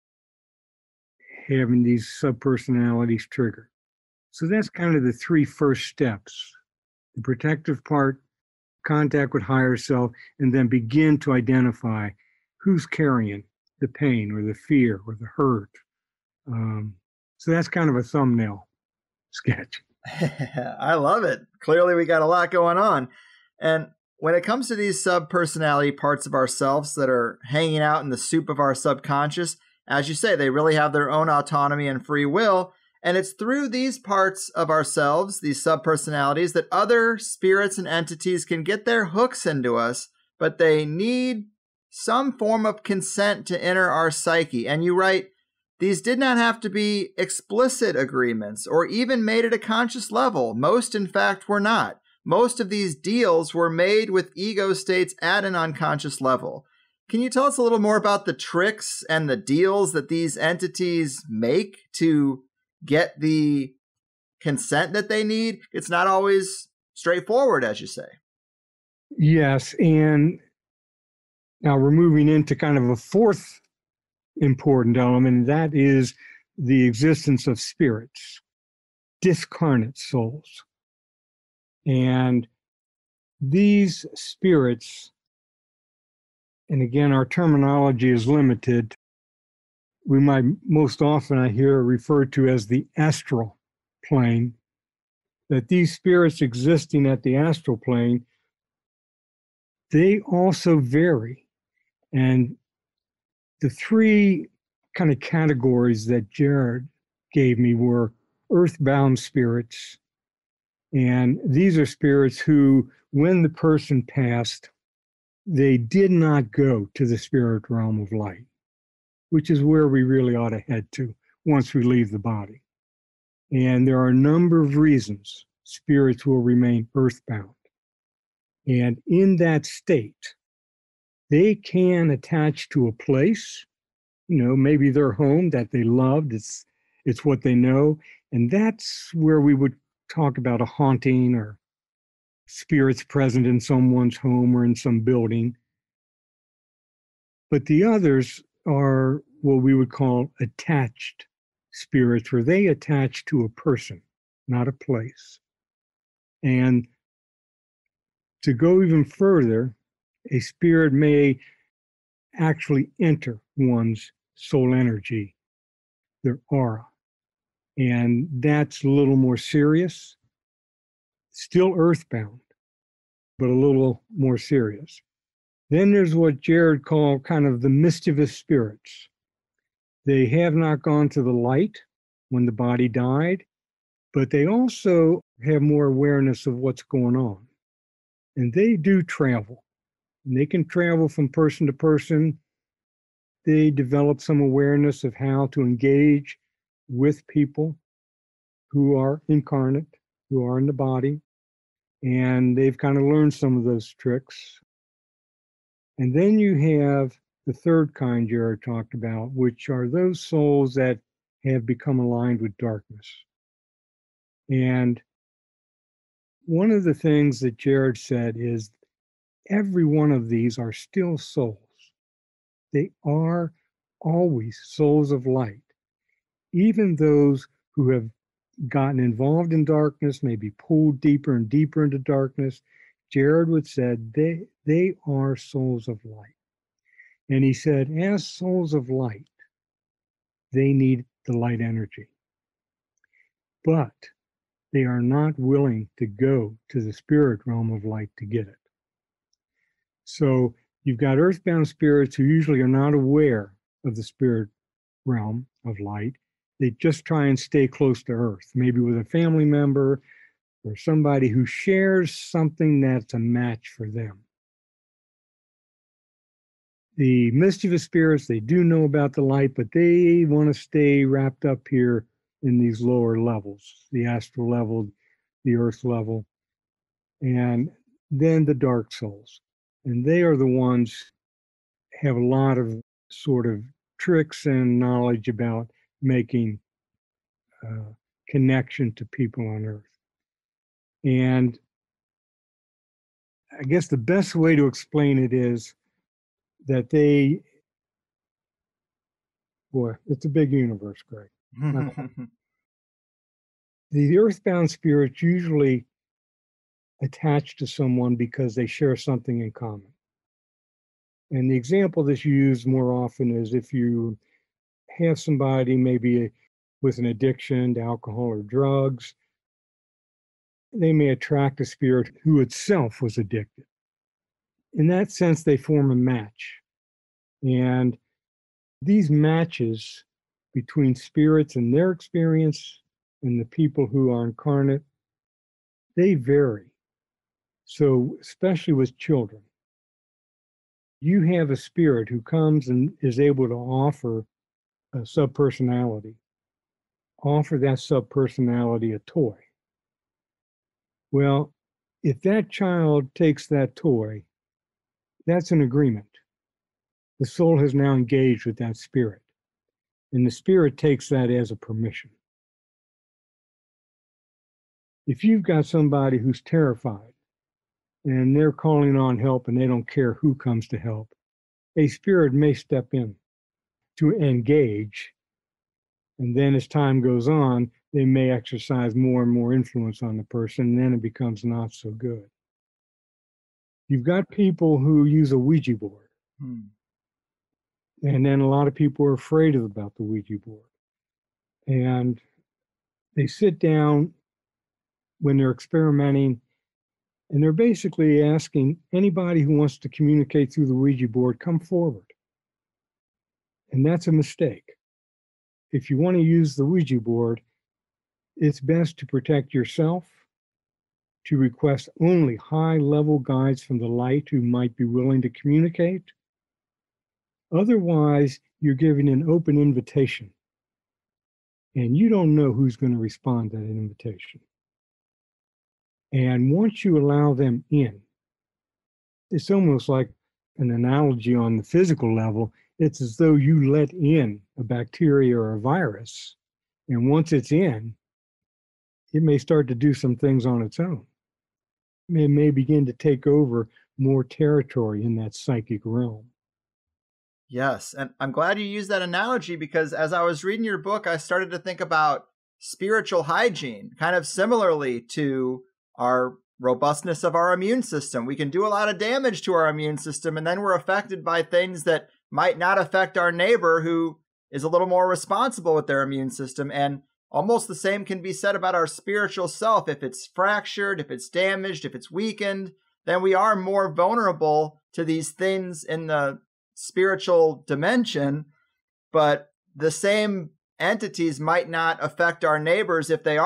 S3: having these subpersonalities triggered. So that's kind of the three first steps: the protective part, contact with higher self, and then begin to identify who's carrying the pain or the fear or the hurt. Um, so that's kind of a thumbnail sketch.
S1: I love it. Clearly, we got a lot going on. And when it comes to these subpersonality parts of ourselves that are hanging out in the soup of our subconscious, as you say, they really have their own autonomy and free will. And it's through these parts of ourselves, these subpersonalities, that other spirits and entities can get their hooks into us, but they need some form of consent to enter our psyche. And you write, these did not have to be explicit agreements or even made at a conscious level. Most, in fact, were not. Most of these deals were made with ego states at an unconscious level. Can you tell us a little more about the tricks and the deals that these entities make to get the consent that they need? It's not always straightforward, as you say.
S3: Yes, and now we're moving into kind of a fourth important element, and that is the existence of spirits, discarnate souls. And these spirits, and again, our terminology is limited. We might most often, I hear, referred to as the astral plane, that these spirits existing at the astral plane, they also vary. And the three kind of categories that Gerod gave me were earthbound spirits. And these are spirits who, when the person passed, they did not go to the spirit realm of light, which is where we really ought to head to once we leave the body. And there are a number of reasons spirits will remain earthbound. And in that state, they can attach to a place, you know, maybe their home that they loved, it's, it's what they know. And that's where we would talk about a haunting or spirits present in someone's home or in some building. But the others are what we would call attached spirits, where they attach to a person, not a place. And to go even further, a spirit may actually enter one's soul energy, their aura. And that's a little more serious, still earthbound, but a little more serious. Then there's what Gerod called kind of the mischievous spirits. They have not gone to the light when the body died, but they also have more awareness of what's going on. And they do travel. And they can travel from person to person. They develop some awareness of how to engage with people who are incarnate, who are in the body. And they've kind of learned some of those tricks. And then you have the third kind Gerod talked about, which are those souls that have become aligned with darkness. And one of the things that Gerod said is every one of these are still souls. They are always souls of light. Even those who have gotten involved in darkness, may be pulled deeper and deeper into darkness, Gerod would said they, they are souls of light. And he said, as souls of light, they need the light energy. But they are not willing to go to the spirit realm of light to get it. So you've got earthbound spirits who usually are not aware of the spirit realm of light. They just try and stay close to earth, maybe with a family member or somebody who shares something that's a match for them. The mischievous spirits, they do know about the light, but they want to stay wrapped up here in these lower levels, the astral level, the earth level, and then the dark souls. And they are the ones have a lot of sort of tricks and knowledge about making uh, connection to people on earth. And I guess the best way to explain it is that they, boy, it's a big universe, Greg. The earthbound spirits usually attach to someone because they share something in common. And the example that's used more often is if you have somebody maybe with an addiction to alcohol or drugs, they may attract a spirit who itself was addicted. In that sense, they form a match. And these matches between spirits and their experience and the people who are incarnate, they vary. So, especially with children, you have a spirit who comes and is able to offer a subpersonality, offer that subpersonality a toy. Well, if that child takes that toy, that's an agreement. The soul has now engaged with that spirit, and the spirit takes that as a permission. If you've got somebody who's terrified and they're calling on help and they don't care who comes to help, a spirit may step in to engage, and then as time goes on, they may exercise more and more influence on the person, and then it becomes not so good. You've got people who use a Ouija board. Hmm. And then a lot of people are afraid of about the Ouija board. And they sit down when they're experimenting, and they're basically asking anybody who wants to communicate through the Ouija board, come forward. And that's a mistake. If you want to use the Ouija board, it's best to protect yourself, to request only high-level guides from the light who might be willing to communicate. Otherwise, you're giving an open invitation, and you don't know who's going to respond to that invitation. And once you allow them in, it's almost like an analogy on the physical level. It's as though you let in a bacteria or a virus, and once it's in, it may start to do some things on its own. It may begin to take over more territory in that psychic realm.
S1: Yes, and I'm glad you used that analogy, because as I was reading your book, I started to think about spiritual hygiene, kind of similarly to our robustness of our immune system. We can do a lot of damage to our immune system, and then we're affected by things that might not affect our neighbor who is a little more responsible with their immune system. And almost the same can be said about our spiritual self. If it's fractured, if it's damaged, if it's weakened, then we are more vulnerable to these things in the spiritual dimension. But the same entities might not affect our neighbors if they are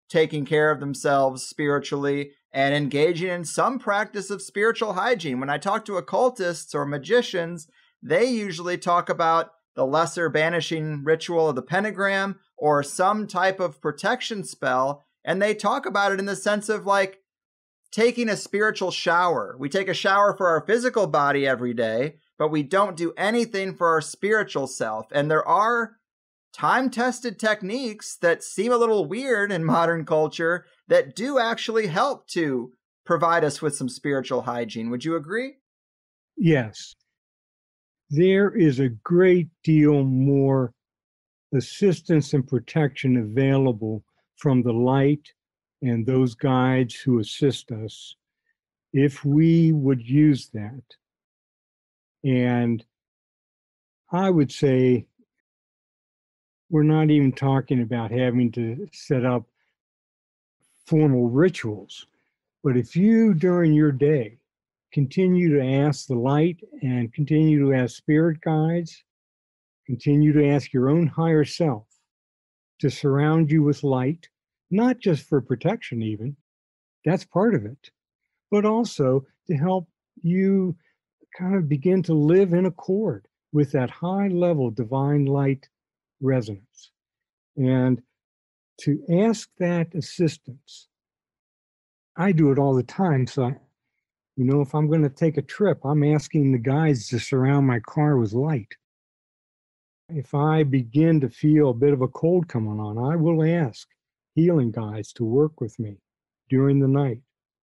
S1: taking care of themselves spiritually and engaging in some practice of spiritual hygiene. When I talk to occultists or magicians, they usually talk about the lesser banishing ritual of the pentagram or some type of protection spell, and they talk about it in the sense of like taking a spiritual shower. We take a shower for our physical body every day, but we don't do anything for our spiritual self. And there are time-tested techniques that seem a little weird in modern culture that do actually help to provide us with some spiritual hygiene. Would you agree?
S3: Yes. There is a great deal more assistance and protection available from the light and those guides who assist us if we would use that. And I would say we're not even talking about having to set up formal rituals, but if you during your day continue to ask the light and continue to ask spirit guides, continue to ask your own higher self to surround you with light, not just for protection even, that's part of it, but also to help you kind of begin to live in accord with that high level divine light resonance. And to ask that assistance, I do it all the time. So, I, you know, if I'm going to take a trip, I'm asking the guides to surround my car with light. If I begin to feel a bit of a cold coming on, I will ask healing guides to work with me during the night.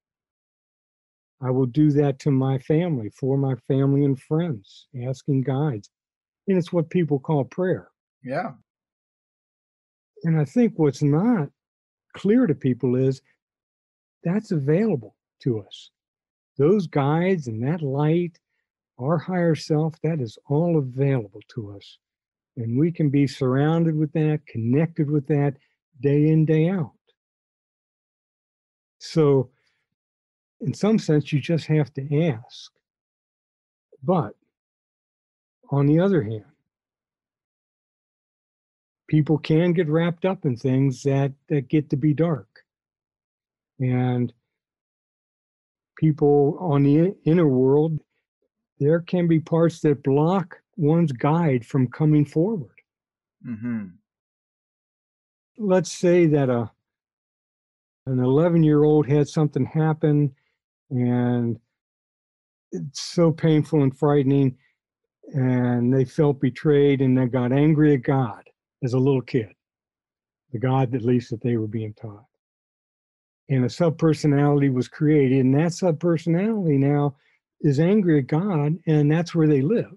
S3: I will do that to my family, for my family and friends, asking guides. And it's what people call prayer.
S1: Yeah.
S3: And I think what's not clear to people is that's available to us. Those guides and that light, our higher self, that is all available to us. And we can be surrounded with that, connected with that day in, day out. So in some sense, you just have to ask. But on the other hand, people can get wrapped up in things that, that get to be dark. And people on the inner world, there can be parts that block one's guide from coming forward.
S1: Mm-hmm.
S3: Let's say that a an eleven-year-old had something happen and it's so painful and frightening, and they felt betrayed and they got angry at God as a little kid, the God at least that they were being taught. And a subpersonality was created, and that subpersonality now is angry at God, and that's where they live.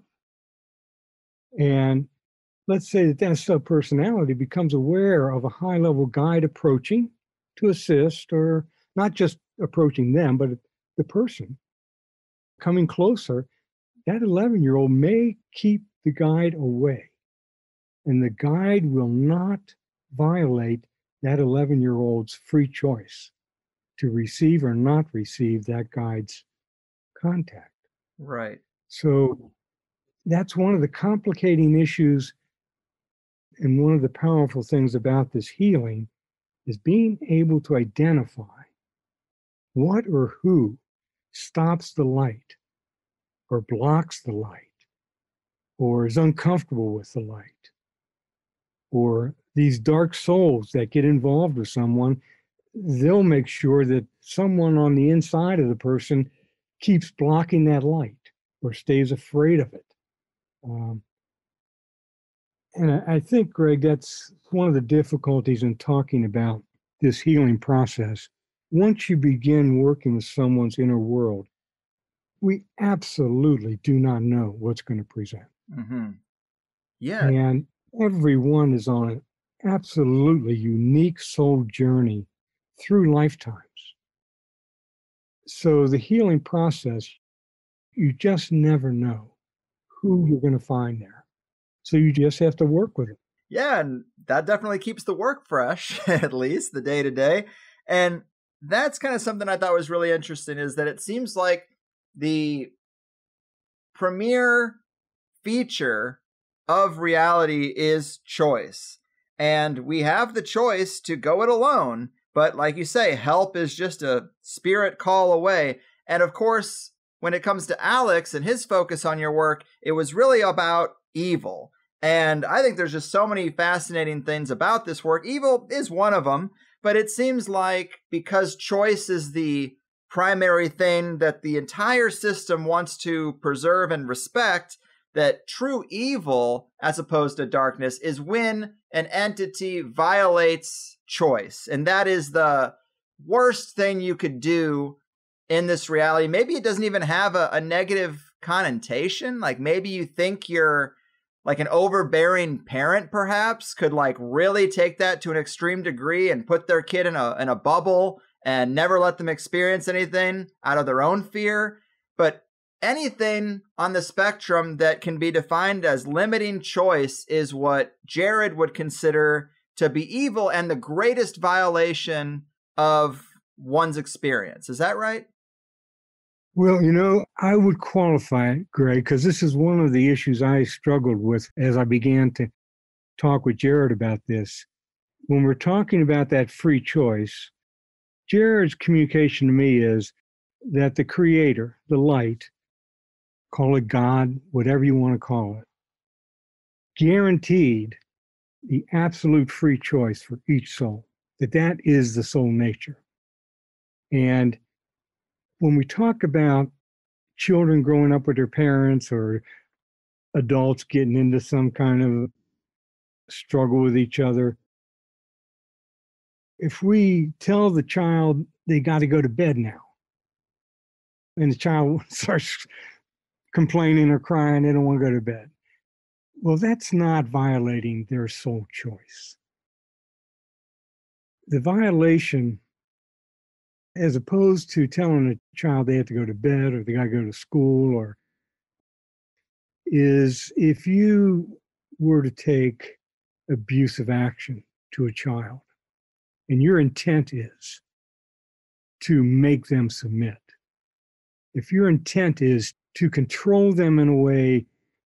S3: And let's say that that subpersonality becomes aware of a high-level guide approaching to assist, or not just approaching them, but the person coming closer. That eleven-year-old may keep the guide away, and the guide will not violate that eleven-year-old's free choice to receive or not receive that guide's contact.
S1: Right.
S3: So that's one of the complicating issues, and one of the powerful things about this healing is being able to identify what or who stops the light or blocks the light or is uncomfortable with the light, or these dark souls that get involved with someone. They'll make sure that someone on the inside of the person keeps blocking that light or stays afraid of it. Um, and I, I think, Greg, that's one of the difficulties in talking about this healing process. Once you begin working with someone's inner world, we absolutely do not know what's going to present.
S1: Mm-hmm. Yeah.
S3: And everyone is on an absolutely unique soul journey through lifetimes. So the healing process, you just never know who you're going to find there. So you just have to work with it.
S1: Yeah, and that definitely keeps the work fresh, at least the day to day. And that's kind of something I thought was really interesting, is that it seems like the premier feature of reality is choice. And we have the choice to go it alone, But like you say, help is just a spirit call away. And of course, when it comes to Alex and his focus on your work, it was really about evil. And I think there's just so many fascinating things about this work. Evil is one of them, but it seems like because choice is the primary thing that the entire system wants to preserve and respect, that true evil, as opposed to darkness, is when an entity violates choice. And that is the worst thing you could do in this reality. Maybe it doesn't even have a, a negative connotation. Like maybe you think you're like an overbearing parent, perhaps, could like really take that to an extreme degree and put their kid in a in a bubble and never let them experience anything out of their own fear. But anything on the spectrum that can be defined as limiting choice is what Gerod would consider to be evil and the greatest violation of one's experience. Is that right?
S3: Well, you know, I would qualify it, Greg, because this is one of the issues I struggled with as I began to talk with Gerod about this. When we're talking about that free choice, Gerod's communication to me is that the creator, the light, call it God, whatever you want to call it, guaranteed the absolute free choice for each soul, that that is the soul nature. And when we talk about children growing up with their parents or adults getting into some kind of struggle with each other, if we tell the child they got to go to bed now, and the child starts complaining or crying, they don't want to go to bed. Well, that's not violating their soul choice. The violation, as opposed to telling a child they have to go to bed or they got to go to school, or is if you were to take abusive action to a child and your intent is to make them submit. If your intent is to control them in a way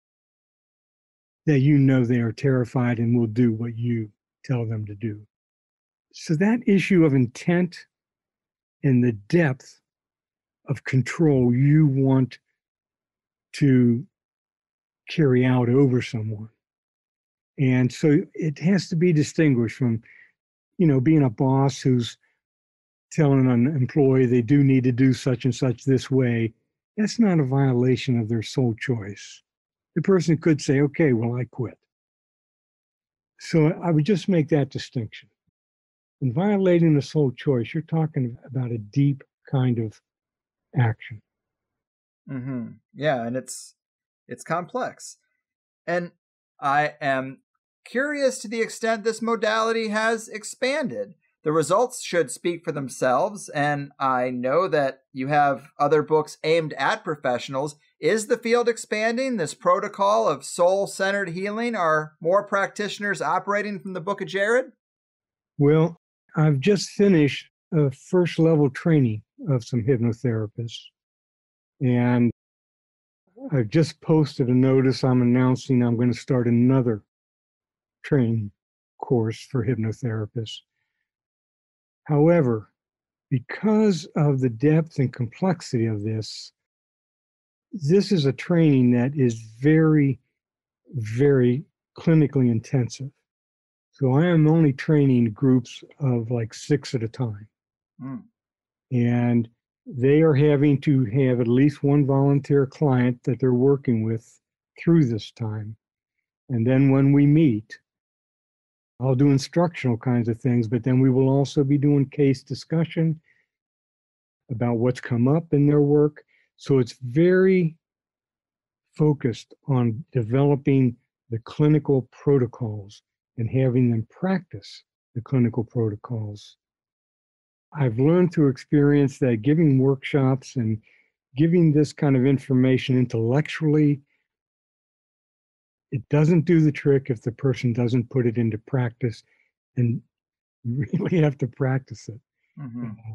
S3: that you know they are terrified and will do what you tell them to do. So that issue of intent and the depth of control you want to carry out over someone. And so it has to be distinguished from, you know, being a boss who's telling an employee they do need to do such and such this way. That's not a violation of their soul choice. The person could say, okay, well, I quit. So I would just make that distinction. In violating the soul choice, you're talking about a deep kind of action.
S1: Mm-hmm. Yeah, and it's it's complex. And I am curious to the extent this modality has expanded. The results should speak for themselves, and I know that you have other books aimed at professionals. Is the field expanding? This protocol of soul-centered healing? Are more practitioners operating from the Book of Gerod?
S3: Well, I've just finished a first level training of some hypnotherapists, and I've just posted a notice. I'm announcing I'm going to start another training course for hypnotherapists. However, because of the depth and complexity of this, this is a training that is very, very clinically intensive. So I am only training groups of like six at a time. Mm. And they are having to have at least one volunteer client that they're working with through this time. And then when we meet, I'll do instructional kinds of things, but then we will also be doing case discussion about what's come up in their work. So it's very focused on developing the clinical protocols and having them practice the clinical protocols. I've learned through experience that giving workshops and giving this kind of information intellectually, it doesn't do the trick if the person doesn't put it into practice, and you really have to practice it. Mm-hmm. Uh,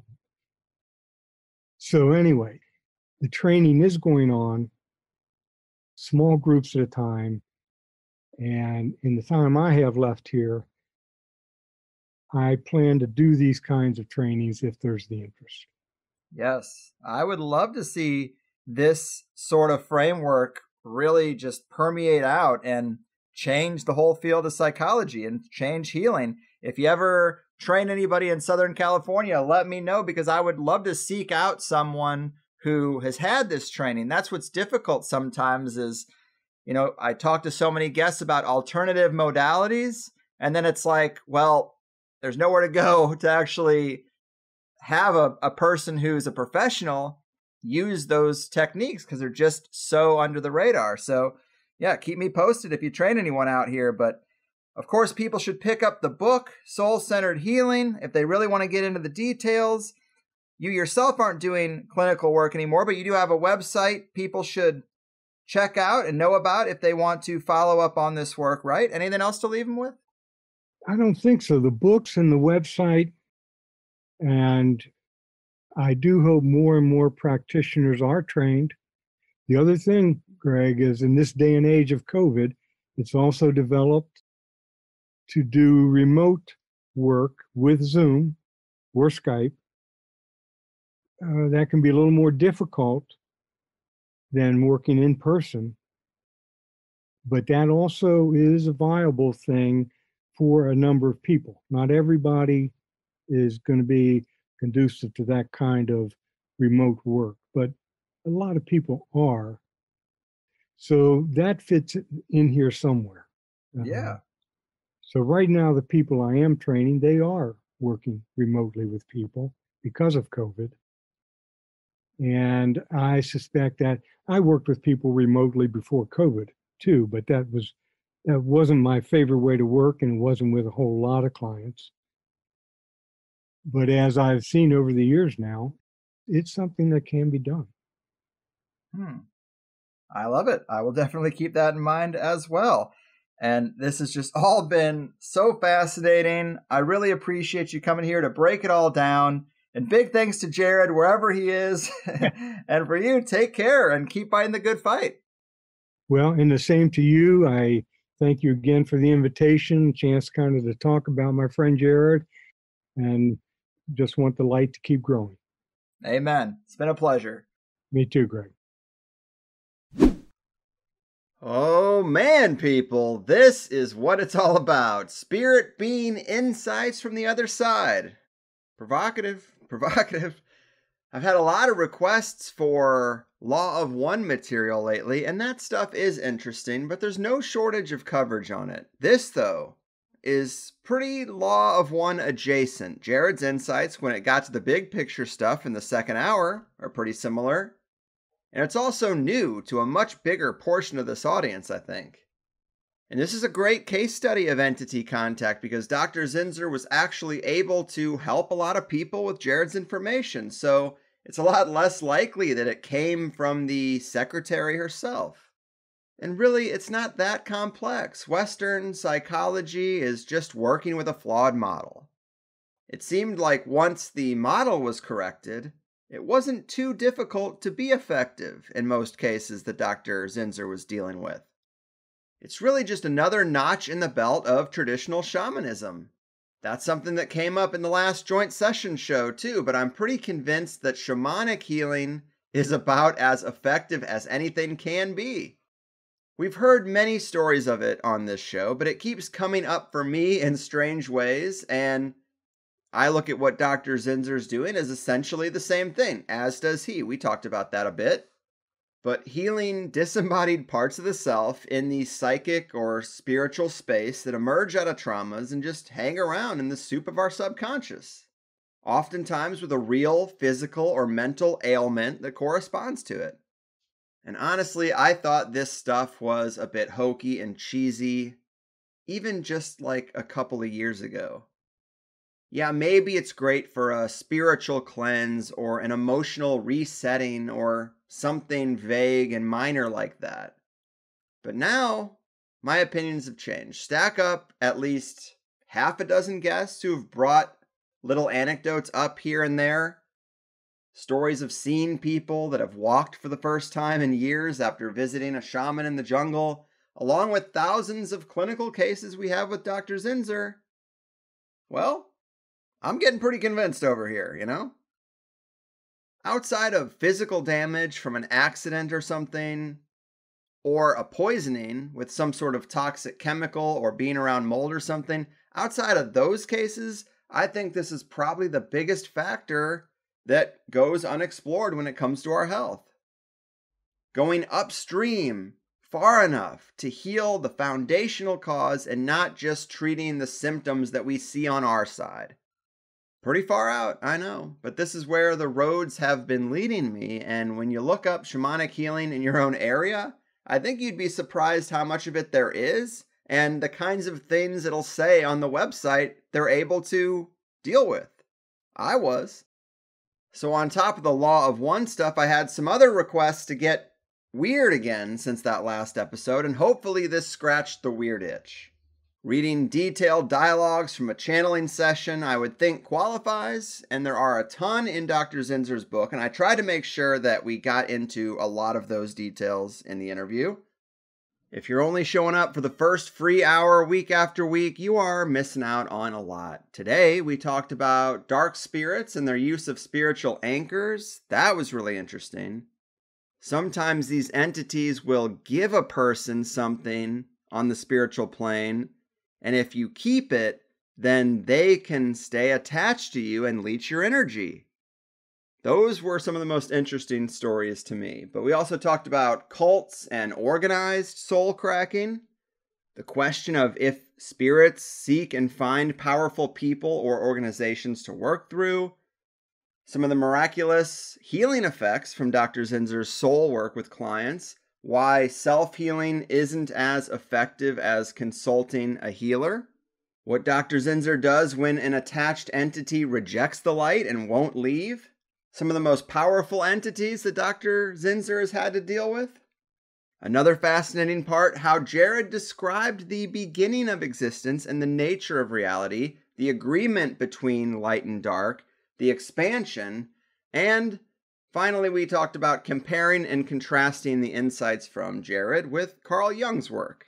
S3: so anyway, the training is going on, small groups at a time. And in the time I have left here, I plan to do these kinds of trainings if there's the interest.
S1: Yes, I would love to see this sort of framework really just permeate out and change the whole field of psychology and change healing. If you ever train anybody in Southern California, let me know, because I would love to seek out someone who has had this training. That's what's difficult sometimes is, you know, I talk to so many guests about alternative modalities, and then it's like, well, there's nowhere to go to actually have a, a person who's a professional use those techniques because they're just so under the radar. So yeah, keep me posted if you train anyone out here. But of course, people should pick up the book, Soul-Centered Healing, if they really want to get into the details. You yourself aren't doing clinical work anymore, but you do have a website people should check out and know about if they want to follow up on this work, right? Anything else to leave them with?
S3: I don't think so. The books and the website, and I do hope more and more practitioners are trained. The other thing, Greg, is in this day and age of COVID, it's also developed to do remote work with Zoom or Skype. Uh, that can be a little more difficult than working in person, but that also is a viable thing for a number of people. Not everybody is going to be conducive to that kind of remote work, but a lot of people are. So that fits in here somewhere.
S1: Yeah.
S3: Uh, so right now, the people I am training, they are working remotely with people because of COVID. And I suspect that I worked with people remotely before COVID too, but that was that wasn't my favorite way to work, and it wasn't with a whole lot of clients. But as I've seen over the years now, it's something that can be done.
S1: Hmm. I love it. I will definitely keep that in mind as well. And this has just all been so fascinating. I really appreciate you coming here to break it all down. And big thanks to Gerod, wherever he is. And for you, take care and keep fighting the good fight.
S3: Well, and the same to you. I thank you again for the invitation, chance kind of to talk about my friend Gerod, and just want the light to keep growing.
S1: Amen. It's been a pleasure.
S3: Me too, Greg.
S1: Oh man, people, this is what it's all about. Spirit being insights from the other side. Provocative, provocative. I've had a lot of requests for Law of One material lately, and that stuff is interesting, but there's no shortage of coverage on it. This, though, is pretty Law of One adjacent. Gerod's insights when it got to the big picture stuff in the second hour are pretty similar. And it's also new to a much bigger portion of this audience, I think. And this is a great case study of entity contact because Doctor Zinser was actually able to help a lot of people with Gerod's information. So it's a lot less likely that it came from the secretary herself. And really, it's not that complex. Western psychology is just working with a flawed model. It seemed like once the model was corrected, it wasn't too difficult to be effective in most cases that Doctor Zinser was dealing with. It's really just another notch in the belt of traditional shamanism. That's something that came up in the last joint session show too, but I'm pretty convinced that shamanic healing is about as effective as anything can be. We've heard many stories of it on this show, but it keeps coming up for me in strange ways, and I look at what Doctor Zinser's doing as essentially the same thing, as does he. We talked about that a bit. But healing disembodied parts of the self in the psychic or spiritual space that emerge out of traumas and just hang around in the soup of our subconscious. Oftentimes with a real physical or mental ailment that corresponds to it. And honestly, I thought this stuff was a bit hokey and cheesy, even just like a couple of years ago. Yeah, maybe it's great for a spiritual cleanse or an emotional resetting or something vague and minor like that. But now, my opinions have changed. Stack up at least half a dozen guests who've brought little anecdotes up here and there. Stories of seeing people that have walked for the first time in years after visiting a shaman in the jungle, along with thousands of clinical cases we have with Doctor Zinser. Well, I'm getting pretty convinced over here, you know? Outside of physical damage from an accident or something, or a poisoning with some sort of toxic chemical or being around mold or something, outside of those cases, I think this is probably the biggest factor that goes unexplored when it comes to our health. Going upstream far enough to heal the foundational cause and not just treating the symptoms that we see on our side. Pretty far out, I know, but this is where the roads have been leading me, and when you look up shamanic healing in your own area, I think you'd be surprised how much of it there is, and the kinds of things it'll say on the website they're able to deal with. I was. So on top of the law of one stuff, I had some other requests to get weird again since that last episode, and hopefully this scratched the weird itch. Reading detailed dialogues from a channeling session I would think qualifies, and there are a ton in Doctor Zinser's book, and I tried to make sure that we got into a lot of those details in the interview. If you're only showing up for the first free hour week after week, you are missing out on a lot. Today, we talked about dark spirits and their use of spiritual anchors. That was really interesting. Sometimes these entities will give a person something on the spiritual plane, and if you keep it, then they can stay attached to you and leech your energy. Those were some of the most interesting stories to me. But we also talked about cults and organized soul cracking, the question of if spirits seek and find powerful people or organizations to work through, some of the miraculous healing effects from Doctor Zinser's soul work with clients, why self-healing isn't as effective as consulting a healer, what Doctor Zinser does when an attached entity rejects the light and won't leave, some of the most powerful entities that Doctor Zinser has had to deal with. Another fascinating part, how Gerod described the beginning of existence and the nature of reality, the agreement between light and dark, the expansion, and finally, we talked about comparing and contrasting the insights from Gerod with Carl Jung's work.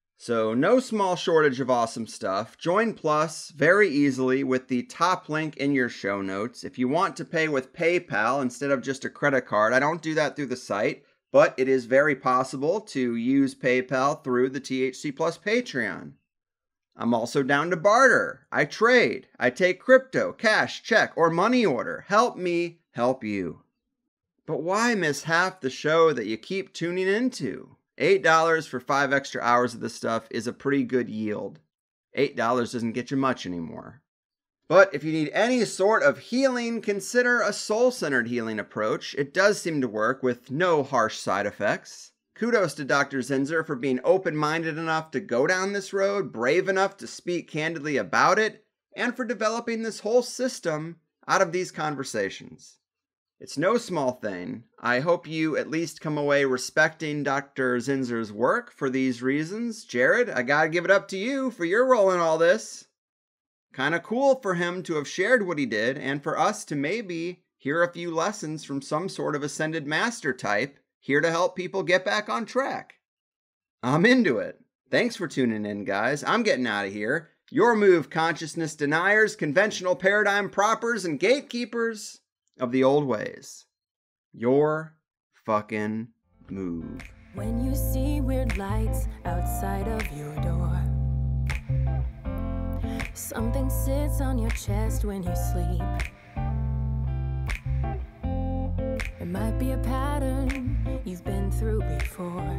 S1: So no small shortage of awesome stuff. Join Plus very easily with the top link in your show notes. If you want to pay with PayPal instead of just a credit card, I don't do that through the site, but it is very possible to use PayPal through the T H C Plus Patreon. I'm also down to barter. I trade. I take crypto, cash, check, or money order. Help me help you. But why miss half the show that you keep tuning into? eight dollars for five extra hours of this stuff is a pretty good yield. eight dollars doesn't get you much anymore. But if you need any sort of healing, consider a soul-centered healing approach. It does seem to work with no harsh side effects. Kudos to Doctor Zinser for being open-minded enough to go down this road, brave enough to speak candidly about it, and for developing this whole system out of these conversations. It's no small thing. I hope you at least come away respecting Doctor Zinser's work for these reasons. Gerod, I gotta give it up to you for your role in all this. Kinda cool for him to have shared what he did, and for us to maybe hear a few lessons from some sort of ascended master type here to help people get back on track. I'm into it. Thanks for tuning in, guys. I'm getting out of here. Your move, consciousness deniers, conventional paradigm proppers, and gatekeepers of the old ways. Your fucking move.
S4: When you see weird lights outside of your door, something sits on your chest when you sleep. It might be a pattern you've been through before.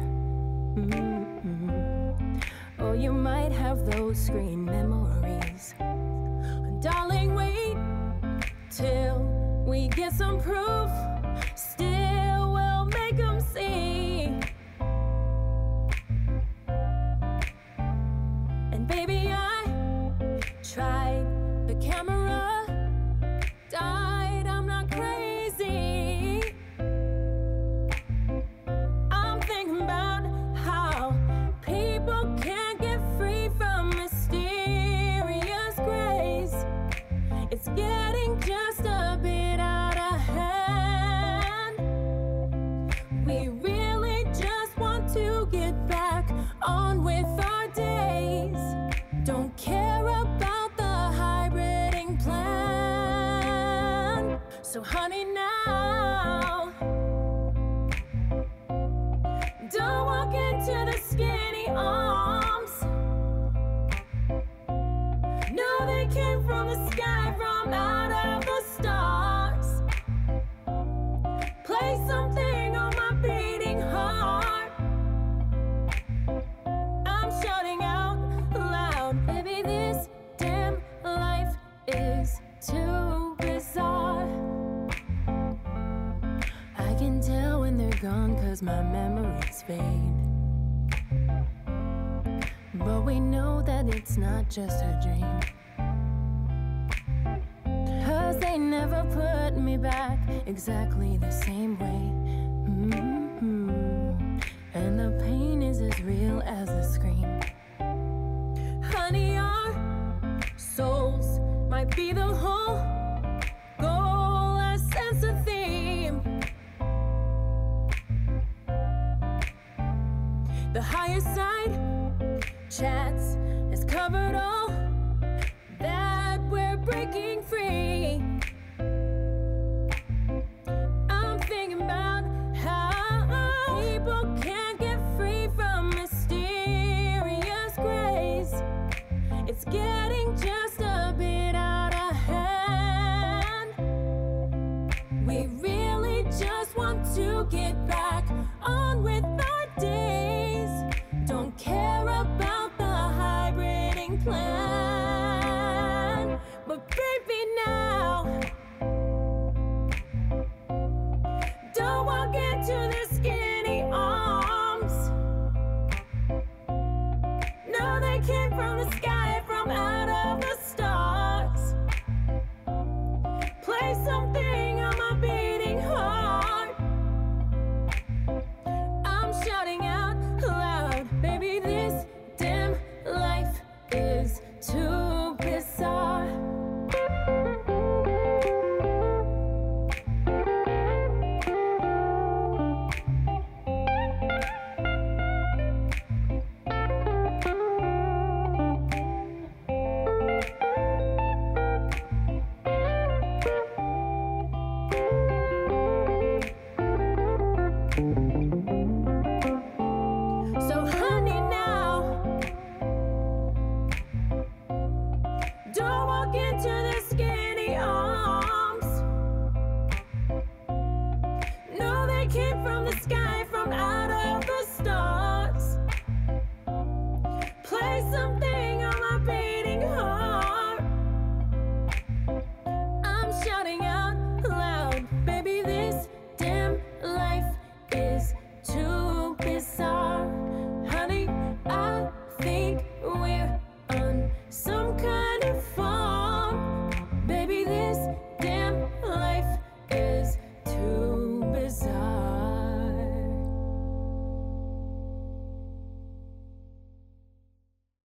S4: Mm-hmm. Or you might have those screen memories. Darling, wait till we get some proof, still we'll make them see. And baby, I tried the camera, died, I'm not crazy. I'm thinking about how people can't get free from mysterious grace. It's getting just a bit on with our days. Don't care about the hybriding plan. So honey, now don't walk into the skinny arms. No, they came from the sky, from out of the stars. Play something on my beating heart. I'm shouting out loud, baby, this damn life is too bizarre. I can tell when they're gone, cause my memories fade. But we know that it's not just a dream, cause they never put me back exactly the same way. Mm-hmm. And the pain is as real as the scream. Honey, our souls might be the whole goal, a sense of theme. The higher side chats has covered all that we're breaking free. I'm thinking about how people can't get free from mysterious grace. It's getting just a bit out of hand. We really just want to get back on with our days. Don't care about the hybriding plan. But baby, now don't walk into the skinny arms. No, they came from the sky, from out of the stars. Play something on my beating heart. I'm shouting out loud, baby, this damn life is too bizarre. So honey, now don't walk into the skinny arms. No, they came from the sky, from out